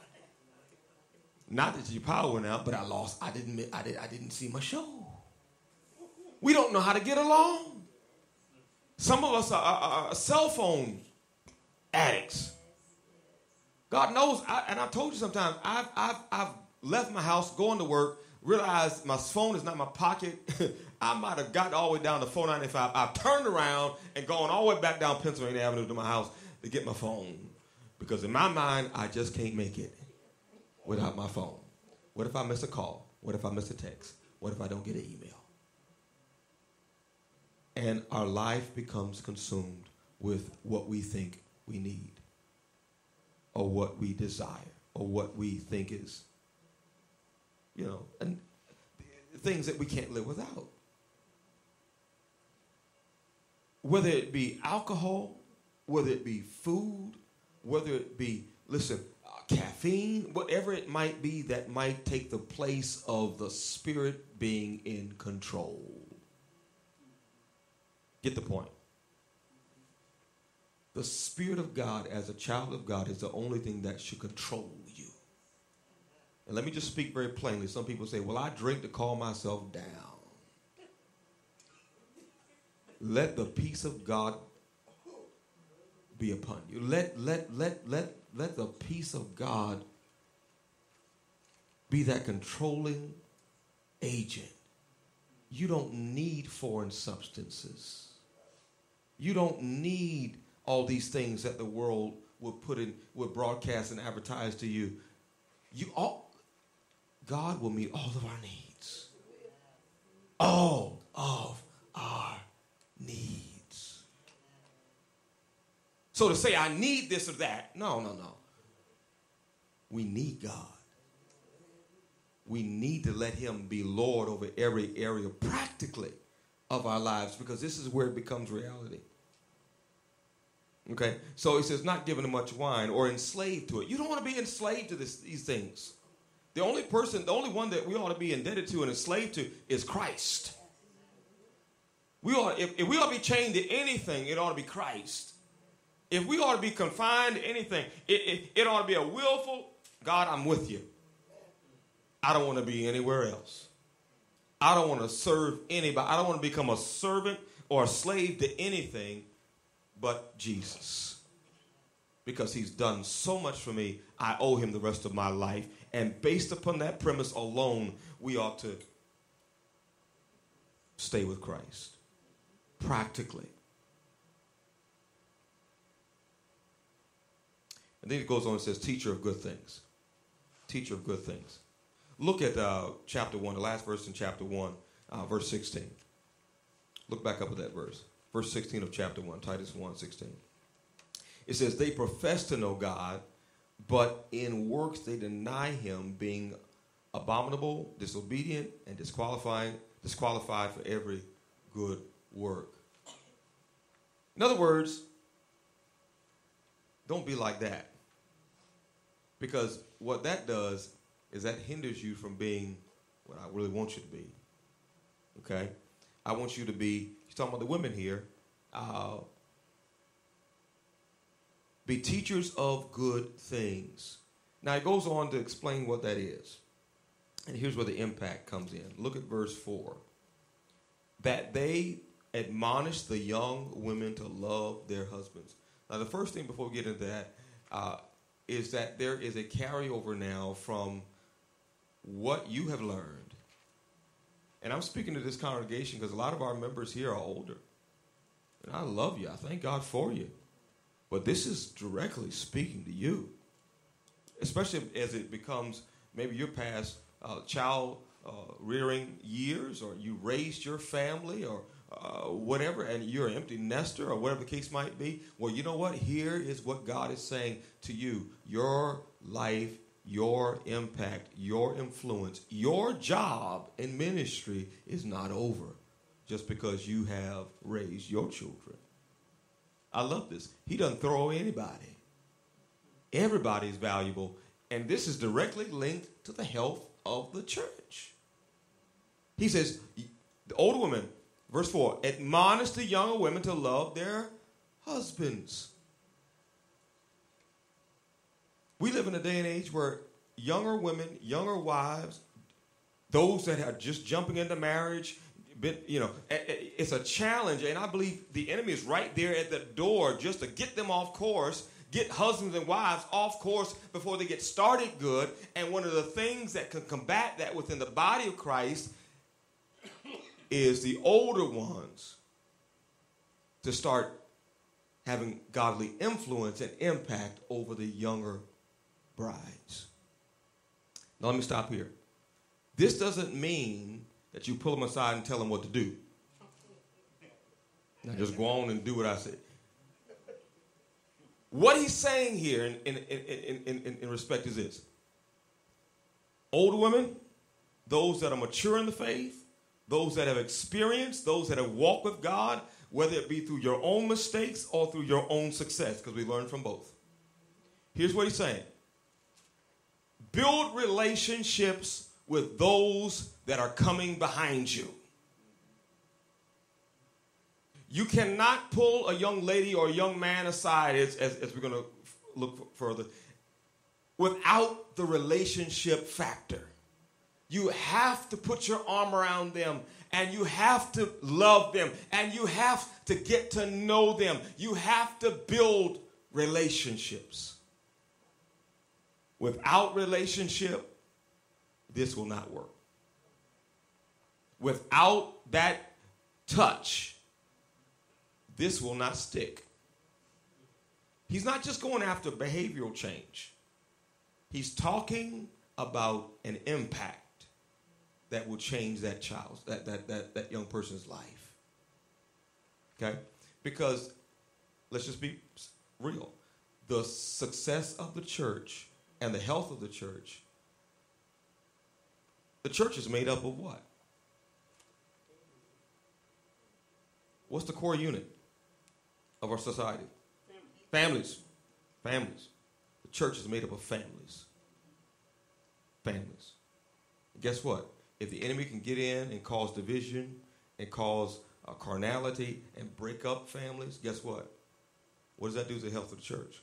Not that your power went out, but I didn't see my show. We don't know how to get along. Some of us are cell phone addicts. God knows, and I told you sometimes, I've left my house, going to work, realized my phone is not in my pocket. I might have gotten all the way down to 495. I've turned around and gone all the way back down Pennsylvania Avenue to my house to get my phone. Because in my mind, I just can't make it without my phone. What if I miss a call? What if I miss a text? What if I don't get an email? And our life becomes consumed with what we think we need, or what we desire, or what we think is, and things that we can't live without. Whether it be alcohol, whether it be food, whether it be, caffeine, whatever it might be that might take the place of the Spirit being in control. Get the point. The Spirit of God as a child of God is the only thing that should control you. And let me just speak very plainly. Some people say, well, I drink to calm myself down. Let the peace of God be upon you. Let the peace of God be that controlling agent. You don't need foreign substances. You don't need all these things that the world will broadcast and advertise to you. God will meet all of our needs. All of our So to say I need this or that, no. We need God. We need to let him be Lord over every area practically of our lives, because this is where it becomes reality. Okay, so he says not giving him much wine or enslaved to it. You don't want to be enslaved to these things. The only one that we ought to be indebted to and enslaved to is Christ. If we ought to be chained to anything, it ought to be Christ. If we ought to be confined to anything, it ought to be a willful, God, I'm with you. I don't want to be anywhere else. I don't want to serve anybody. I don't want to become a servant or a slave to anything but Jesus. Because he's done so much for me, I owe him the rest of my life. And based upon that premise alone, we ought to stay with Christ. Practically. And then it goes on and says, teacher of good things. Teacher of good things. Look at chapter 1, the last verse in chapter 1, verse 16. Look back up at that verse. Verse 16 of chapter 1, Titus 1:16. It says, they profess to know God, but in works they deny him, being abominable, disobedient, and disqualified for every good work. In other words, don't be like that. Because what that does is that hinders you from being what I really want you to be. Okay? I want you to be, he's talking about the women here, be teachers of good things. Now, it goes on to explain what that is. And here's where the impact comes in. Look at verse 4. That they admonish the young women to love their husbands. Now, the first thing before we get into that is that there is a carryover now from what you have learned. And I'm speaking to this congregation because a lot of our members here are older. And I love you. I thank God for you. But this is directly speaking to you, especially as it becomes maybe you're past child rearing years, or you raised your family, or whatever, and you're an empty nester, or whatever the case might be. Well, you know what? Here is what God is saying to you. Your life, your impact, your influence, your job in ministry is not over just because you have raised your children. I love this. He doesn't throw away anybody. Everybody is valuable, and this is directly linked to the health of the church. He says, the older women, verse 4, admonish the younger women to love their husbands. We live in a day and age where younger women, younger wives, those that are just jumping into marriage, it's a challenge, and I believe the enemy is right there at the door just to get them off course, get husbands and wives off course before they get started good. And one of the things that can combat that within the body of Christ is the older ones to start having godly influence and impact over the younger brides. Now let me stop here. This doesn't mean that you pull them aside and tell them what to do. Now just go on and do what I say. What he's saying here in respect is this. Older women, those that are mature in the faith, those that have experienced, those that have walked with God, whether it be through your own mistakes or through your own success, because we learn from both. Here's what he's saying. Build relationships with those that are coming behind you. You cannot pull a young lady or a young man aside, as we're going to look further, without the relationship factor. You have to put your arm around them, and you have to love them, and you have to get to know them. You have to build relationships. Without relationship, this will not work. Without that touch, this will not stick. He's not just going after behavioral change. He's talking about an impact that will change that child's, that young person's life. Okay? Because let's just be real. The success of the church and the health of the church is made up of what? What's the core unit of our society? Families. Families. The church is made up of families. Families. And guess what? If the enemy can get in and cause division and cause carnality and break up families, guess what? What does that do to the health of the church?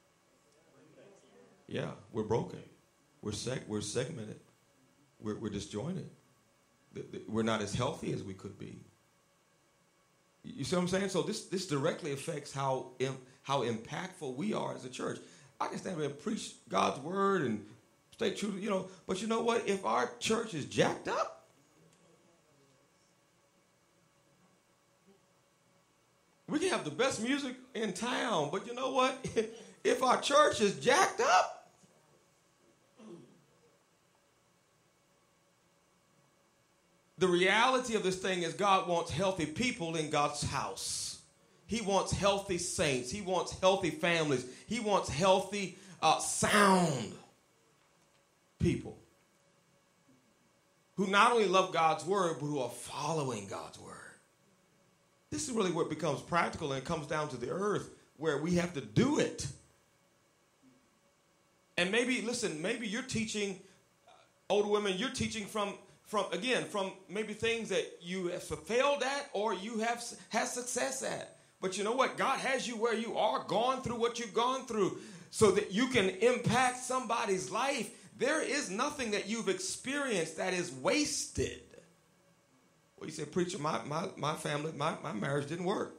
Yeah, we're broken. We're segmented. We're disjointed. We're not as healthy as we could be. You see what I'm saying? So this directly affects how impactful we are as a church. I can stand there and preach God's word and stay true to, but you know what? If our church is jacked up, we can have the best music in town, but you know what? If our church is jacked up, the reality of this thing is God wants healthy people in God's house. He wants healthy saints. He wants healthy families. He wants healthy, sound people who not only love God's word, but who are following God's word. This is really where it becomes practical and it comes down to the earth where we have to do it. And maybe you're teaching older women, you're teaching from maybe things that you have failed at or you have had success at. But you know what? God has you where you are, gone through what you've gone through so that you can impact somebody's life. There is nothing that you've experienced that is wasted. Well, you say, preacher, my family, my marriage didn't work.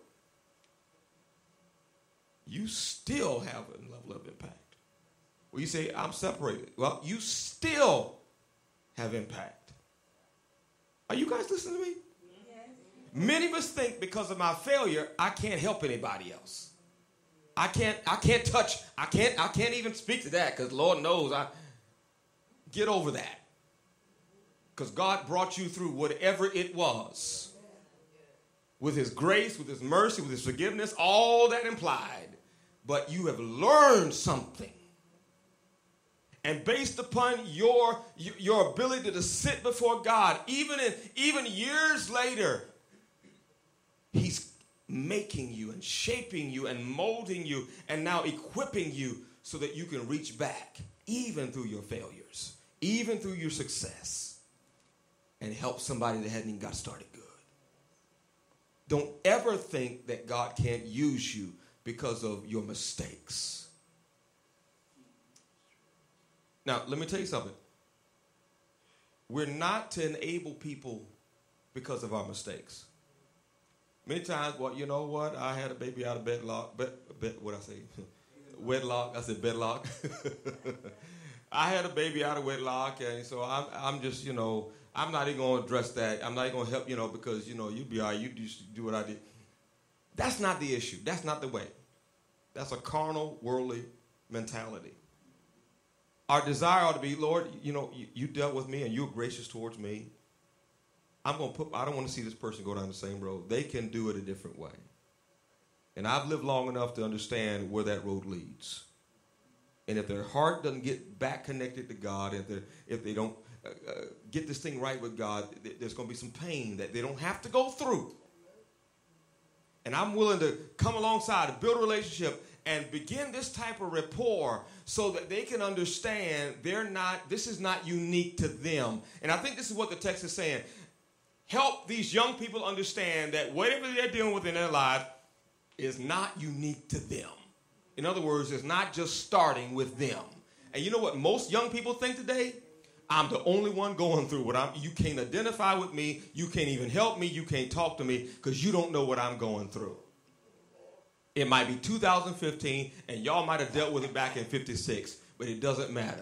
You still have a level of impact. Well, you say, I'm separated. Well, you still have impact. Are you guys listening to me? Yes. Many of us think because of my failure, I can't help anybody else. I can't even speak to that because Lord knows get over that. Because God brought you through whatever it was. With his grace, with his mercy, with his forgiveness, all that implied. But you have learned something. And based upon your ability to sit before God, even years later, he's making you and shaping you and molding you and now equipping you so that you can reach back, even through your failures, even through your success, and help somebody that hadn't even got started good. Don't ever think that God can't use you because of your mistakes. Now, let me tell you something. We're not to enable people because of our mistakes. Many times, well, you know what? I had a baby out of wedlock. Wedlock. I said bedlock. I had a baby out of wedlock, and so I'm just, I'm not even going to address that. I'm not even going to help, because, you'll be all right. You just do what I did. That's not the issue. That's not the way. That's a carnal, worldly mentality. Our desire ought to be, Lord, you dealt with me and you were gracious towards me. I don't want to see this person go down the same road. They can do it a different way. And I've lived long enough to understand where that road leads. And if their heart doesn't get back connected to God, if they don't get this thing right with God, there's going to be some pain that they don't have to go through. And I'm willing to come alongside and build a relationship and begin this type of rapport so that they can understand this is not unique to them. And I think this is what the text is saying. Help these young people understand that whatever they're dealing with in their life is not unique to them. In other words, it's not just starting with them. And you know what most young people think today? I'm the only one going through what you can't identify with me, you can't even help me, you can't talk to me because you don't know what I'm going through. It might be 2015, and y'all might have dealt with it back in 56, but it doesn't matter.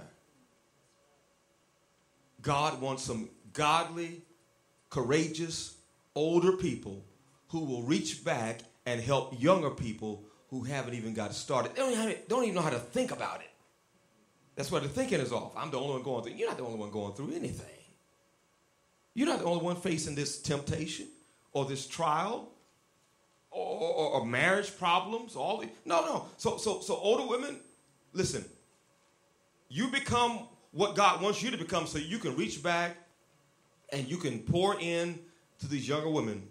God wants some godly, courageous, older people who will reach back and help younger people who haven't even got started. They don't even know how to think about it. That's why the thinking is off. I'm the only one going through. You're not the only one going through anything. You're not the only one facing this temptation or this trial or marriage problems. No. So older women, listen. You become what God wants you to become, so you can reach back and you can pour in to these younger women.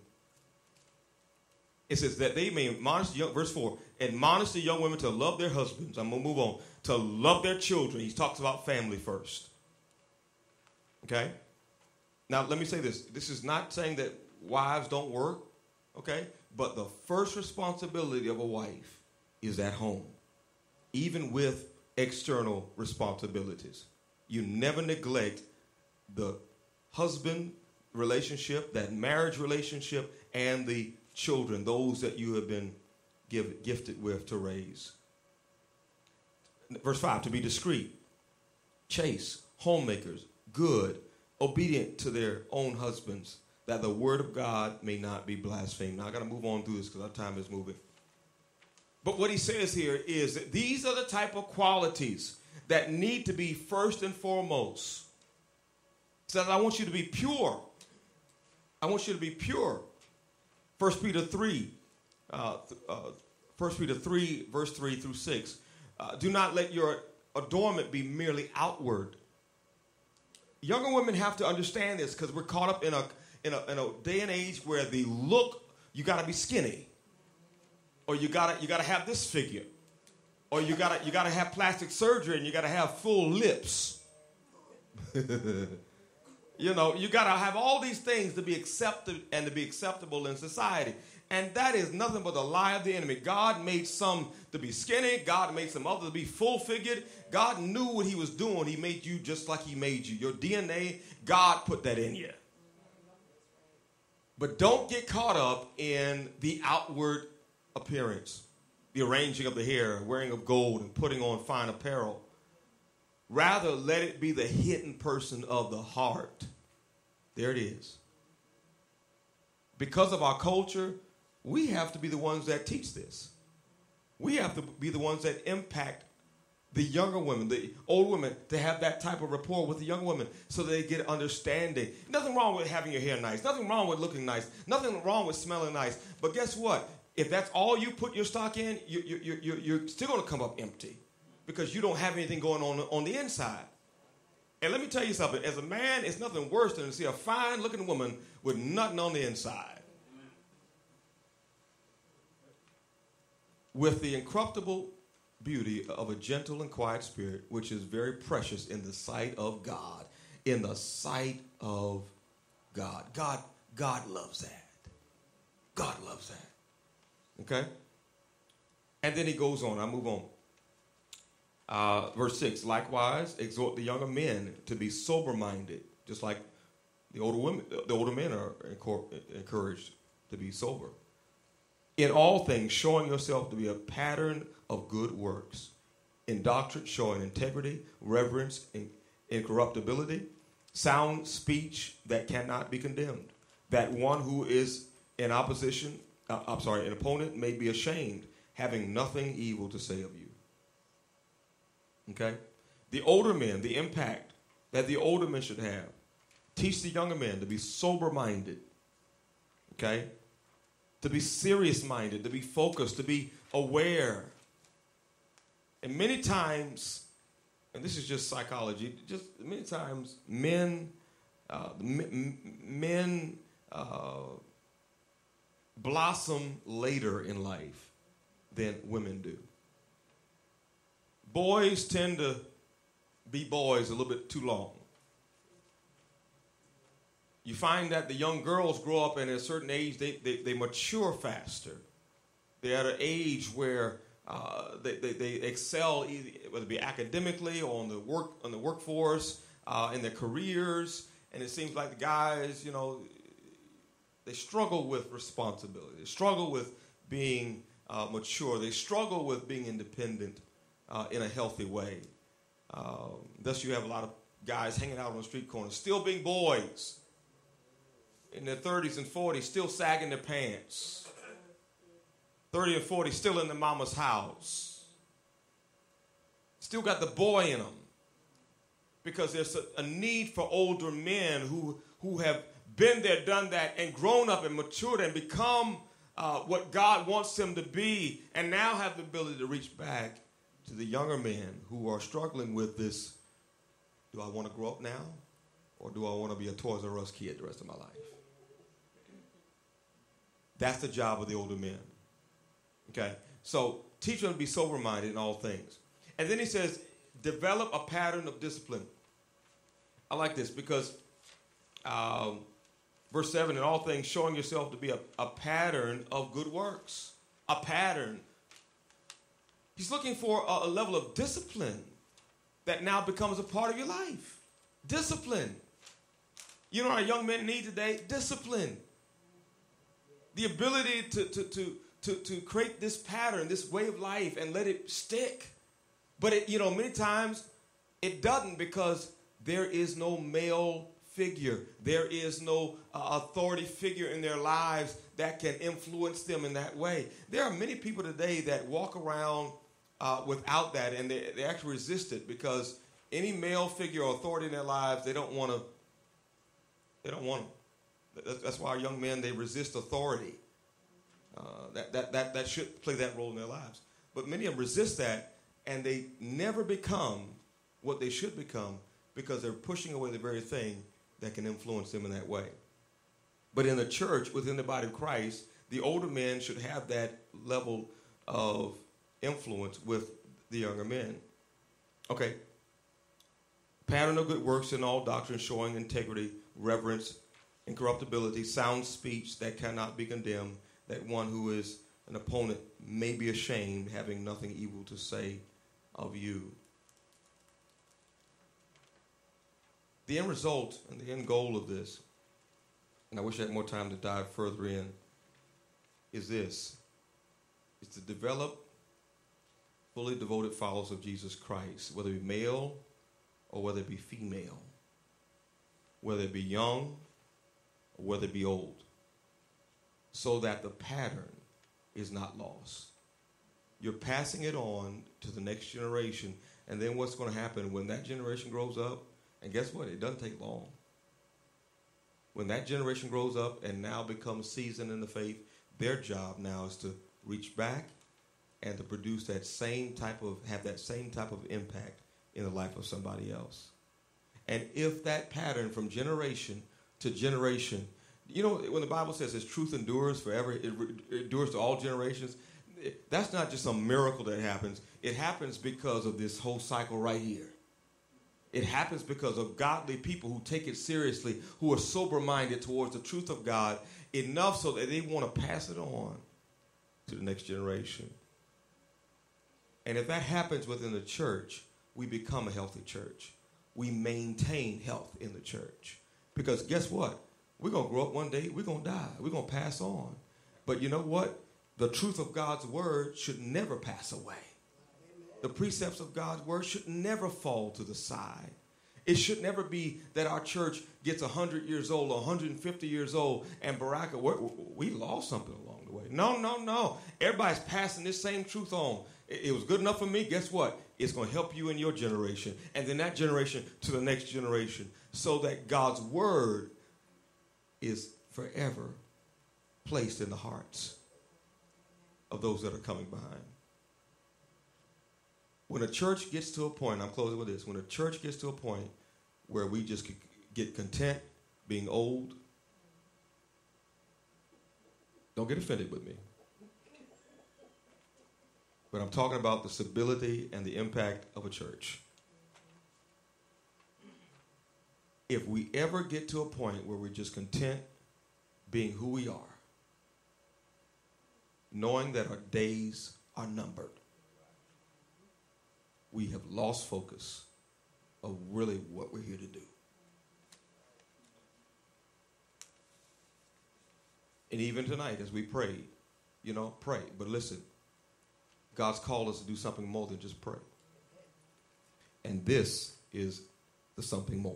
It says that they may admonish verse 4, admonish the young women to love their husbands. I'm going to move on. To love their children. He talks about family first. Okay? Now, let me say this. This is not saying that wives don't work. Okay? But the first responsibility of a wife is at home. Even with external responsibilities. You never neglect the husband relationship, that marriage relationship, and the children, those that you have been gifted with to raise. Verse 5, to be discreet, chaste, homemakers, good, obedient to their own husbands, that the word of God may not be blasphemed. Now, I got to move on through this because our time is moving. But what he says here is that these are the type of qualities that need to be first and foremost. So I want you to be pure. I want you to be pure. 1 Peter 3, verse 3 through 6. Do not let your adornment be merely outward. Younger women have to understand this because we're caught up in a day and age where the look, you got to be skinny, or you got to have this figure, or you got to have plastic surgery and you got to have full lips. You know, you got to have all these things to be accepted and to be acceptable in society. And that is nothing but the lie of the enemy. God made some to be skinny. God made some others to be full-figured. God knew what he was doing. He made you just like he made you. Your DNA, God put that in you. But don't get caught up in the outward appearance, the arranging of the hair, wearing of gold, and putting on fine apparel. Rather, let it be the hidden person of the heart. There it is. Because of our culture, we have to be the ones that teach this. We have to be the ones that impact the younger women, the old women, to have that type of rapport with the young women so they get understanding. Nothing wrong with having your hair nice. Nothing wrong with looking nice. Nothing wrong with smelling nice. But guess what? If that's all you put your stock in, you're still going to come up empty because you don't have anything going on the inside. And let me tell you something. As a man, it's nothing worse than to see a fine-looking woman with nothing on the inside. With the incorruptible beauty of a gentle and quiet spirit, which is very precious in the sight of God. In the sight of God. God loves that. God loves that. Okay? And then he goes on. I move on. Verse 6, likewise, exhort the younger men to be sober-minded, just like the older men are encouraged to be sober. In all things, showing yourself to be a pattern of good works. In doctrine, showing integrity, reverence, incorruptibility, sound speech that cannot be condemned. That one who is an opponent may be ashamed, having nothing evil to say of you. Okay? The older men, the impact that the older men should have. Teach the younger men to be sober-minded. Okay? To be serious-minded, to be focused, to be aware. And many times, and this is just psychology, just many times men blossom later in life than women do. Boys tend to be boys a little bit too long. You find that the young girls grow up and at a certain age, they mature faster. They're at an age where they excel, whether it be academically or on the workforce, in their careers. And it seems like the guys, you know, they struggle with responsibility. They struggle with being mature. They struggle with being independent in a healthy way. Thus, you have a lot of guys hanging out on the street corners, still being boys. In their 30s and 40s, still sagging their pants. 30 and 40, still in the mama's house. Still got the boy in them. Because there's a need for older men who have been there, done that, and grown up and matured and become what God wants them to be, and now have the ability to reach back to the younger men who are struggling with this. Do I want to grow up now, or do I want to be a Toys R Us kid the rest of my life? That's the job of the older men. Okay? So teach them to be sober-minded in all things. And then he says, develop a pattern of discipline. I like this because verse 7, in all things showing yourself to be a pattern of good works. A pattern. He's looking for a level of discipline that now becomes a part of your life. Discipline. You know what our young men need today? Discipline. The ability to create this pattern, this way of life, and let it stick. But many times it doesn't, because there is no male figure. There is no authority figure in their lives that can influence them in that way. There are many people today that walk around without that, and they actually resist it, because any male figure or authority in their lives, they don't want to. They don't want them. That's why our young men, they resist authority. That should play that role in their lives. But many of them resist that, and they never become what they should become, because they're pushing away the very thing that can influence them in that way. But in the church, within the body of Christ, the older men should have that level of influence with the younger men. Okay. Pattern of good works in all doctrine, showing integrity, reverence, incorruptibility, sound speech that cannot be condemned, that one who is an opponent may be ashamed, having nothing evil to say of you. The end result and the end goal of this, and I wish I had more time to dive further in, is this. It's to develop fully devoted followers of Jesus Christ, whether it be male or whether it be female, whether it be young or whether it be old, so that the pattern is not lost. You're passing it on to the next generation, and then what's going to happen when that generation grows up? And guess what? It doesn't take long. When that generation grows up and now becomes seasoned in the faith, their job now is to reach back and to produce have that same type of impact in the life of somebody else. And if that pattern from generation to generation, when the Bible says His truth endures forever, it endures to all generations, that's not just some miracle that happens. It happens because of this whole cycle right here. It happens because of godly people who take it seriously, who are sober-minded towards the truth of God, enough so that they want to pass it on to the next generation. And if that happens within the church, we become a healthy church. We maintain health in the church. Because guess what? We're going to grow up one day. We're going to die. We're going to pass on. But you know what? The truth of God's word should never pass away. The precepts of God's word should never fall to the side. It should never be that our church gets 100 years old or 150 years old and Baraka, we lost something along the way. No. Everybody's passing this same truth on. It was good enough for me. Guess what? It's going to help you in your generation, and then that generation to the next generation, so that God's word is forever placed in the hearts of those that are coming behind. When a church gets to a point, I'm closing with this, when a church gets to a point where we just get content being old, don't get offended with me. But I'm talking about the stability and the impact of a church. If we ever get to a point where we're just content being who we are, knowing that our days are numbered, we have lost focus of really what we're here to do. And even tonight, as we prayed, pray. But listen, God's called us to do something more than just pray. And this is the something more.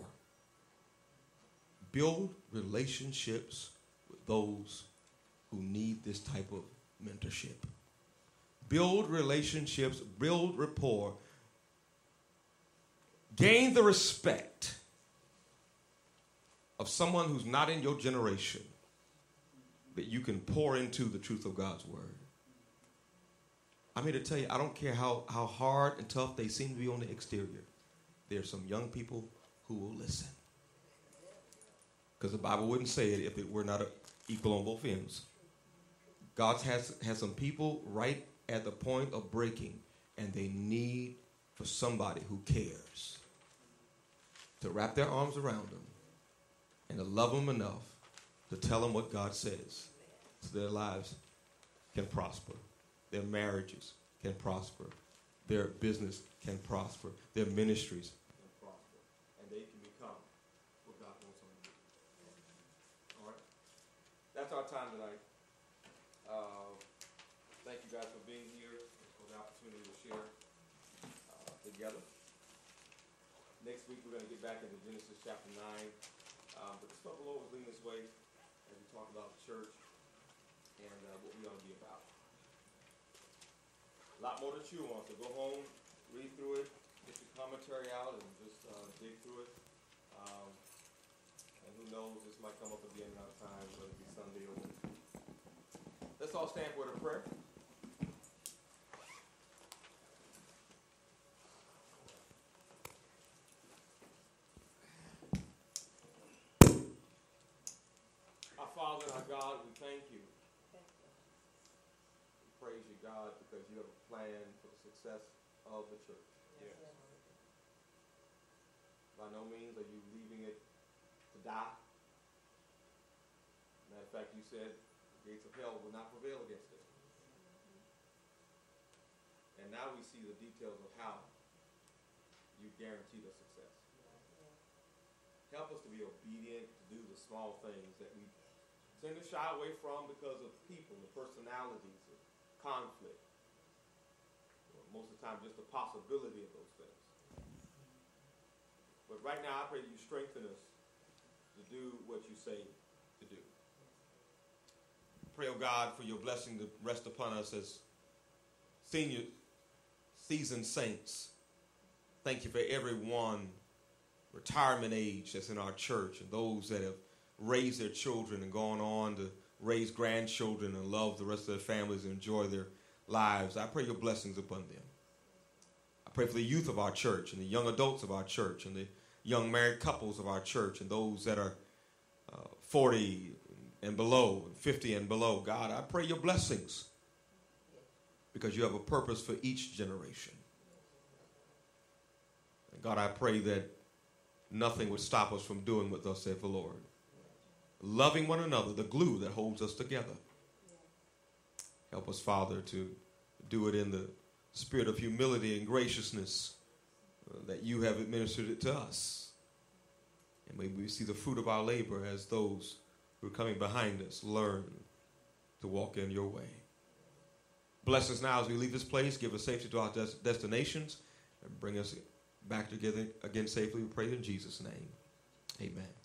Build relationships with those who need this type of mentorship. Build relationships, build rapport. Gain the respect of someone who's not in your generation. that you can pour into the truth of God's word. I'm here to tell you, I don't care how hard and tough they seem to be on the exterior. There's some young people who will listen. Because the Bible wouldn't say it if it were not equal on both ends. God has some people right at the point of breaking, and they need for somebody who cares to wrap their arms around them and to love them enough to tell them what God says so their lives can prosper. Their marriages can prosper. Their business can prosper. Their ministries can prosper. And they can become what God wants them to be. All right? That's our time tonight. Thank you guys for being here and for the opportunity to share together. Next week we're going to get back into Genesis chapter 9. But the stuff the Lord was leading this way as we talk about the church and what we ought to be about. A lot more to chew on, so go home, read through it, get your commentary out, and just dig through it. And who knows, this might come up again another time, whether it be Sunday or Wednesday. Let's all stand for a prayer. Our Father and our God, we thank you. We praise you, God, because you have a plan for the success of the church. Yes. By no means are you leaving it to die. Matter of fact, you said the gates of hell will not prevail against it. And now we see the details of how you guaranteed us success. Help us to be obedient, to do the small things that we tend to shy away from because of people, the personalities, the conflict. Most of the time, just the possibility of those things. But right now, I pray that you strengthen us to do what you say to do. Pray, oh God, for your blessing to rest upon us as seasoned saints. Thank you for everyone retirement age that's in our church and those that have raised their children and gone on to raise grandchildren and love the rest of their families and enjoy their lives. I pray your blessings upon them. I pray for the youth of our church and the young adults of our church and the young married couples of our church and those that are 40 and below, and 50 and below. God, I pray your blessings because you have a purpose for each generation. And God, I pray that nothing would stop us from doing what thus saith the Lord. Loving one another, the glue that holds us together. Help us, Father, to do it in the spirit of humility and graciousness that you have administered it to us. And may we see the fruit of our labor as those who are coming behind us learn to walk in your way. Bless us now as we leave this place. Give us safety to our destinations and bring us back together again safely. We pray in Jesus' name. Amen.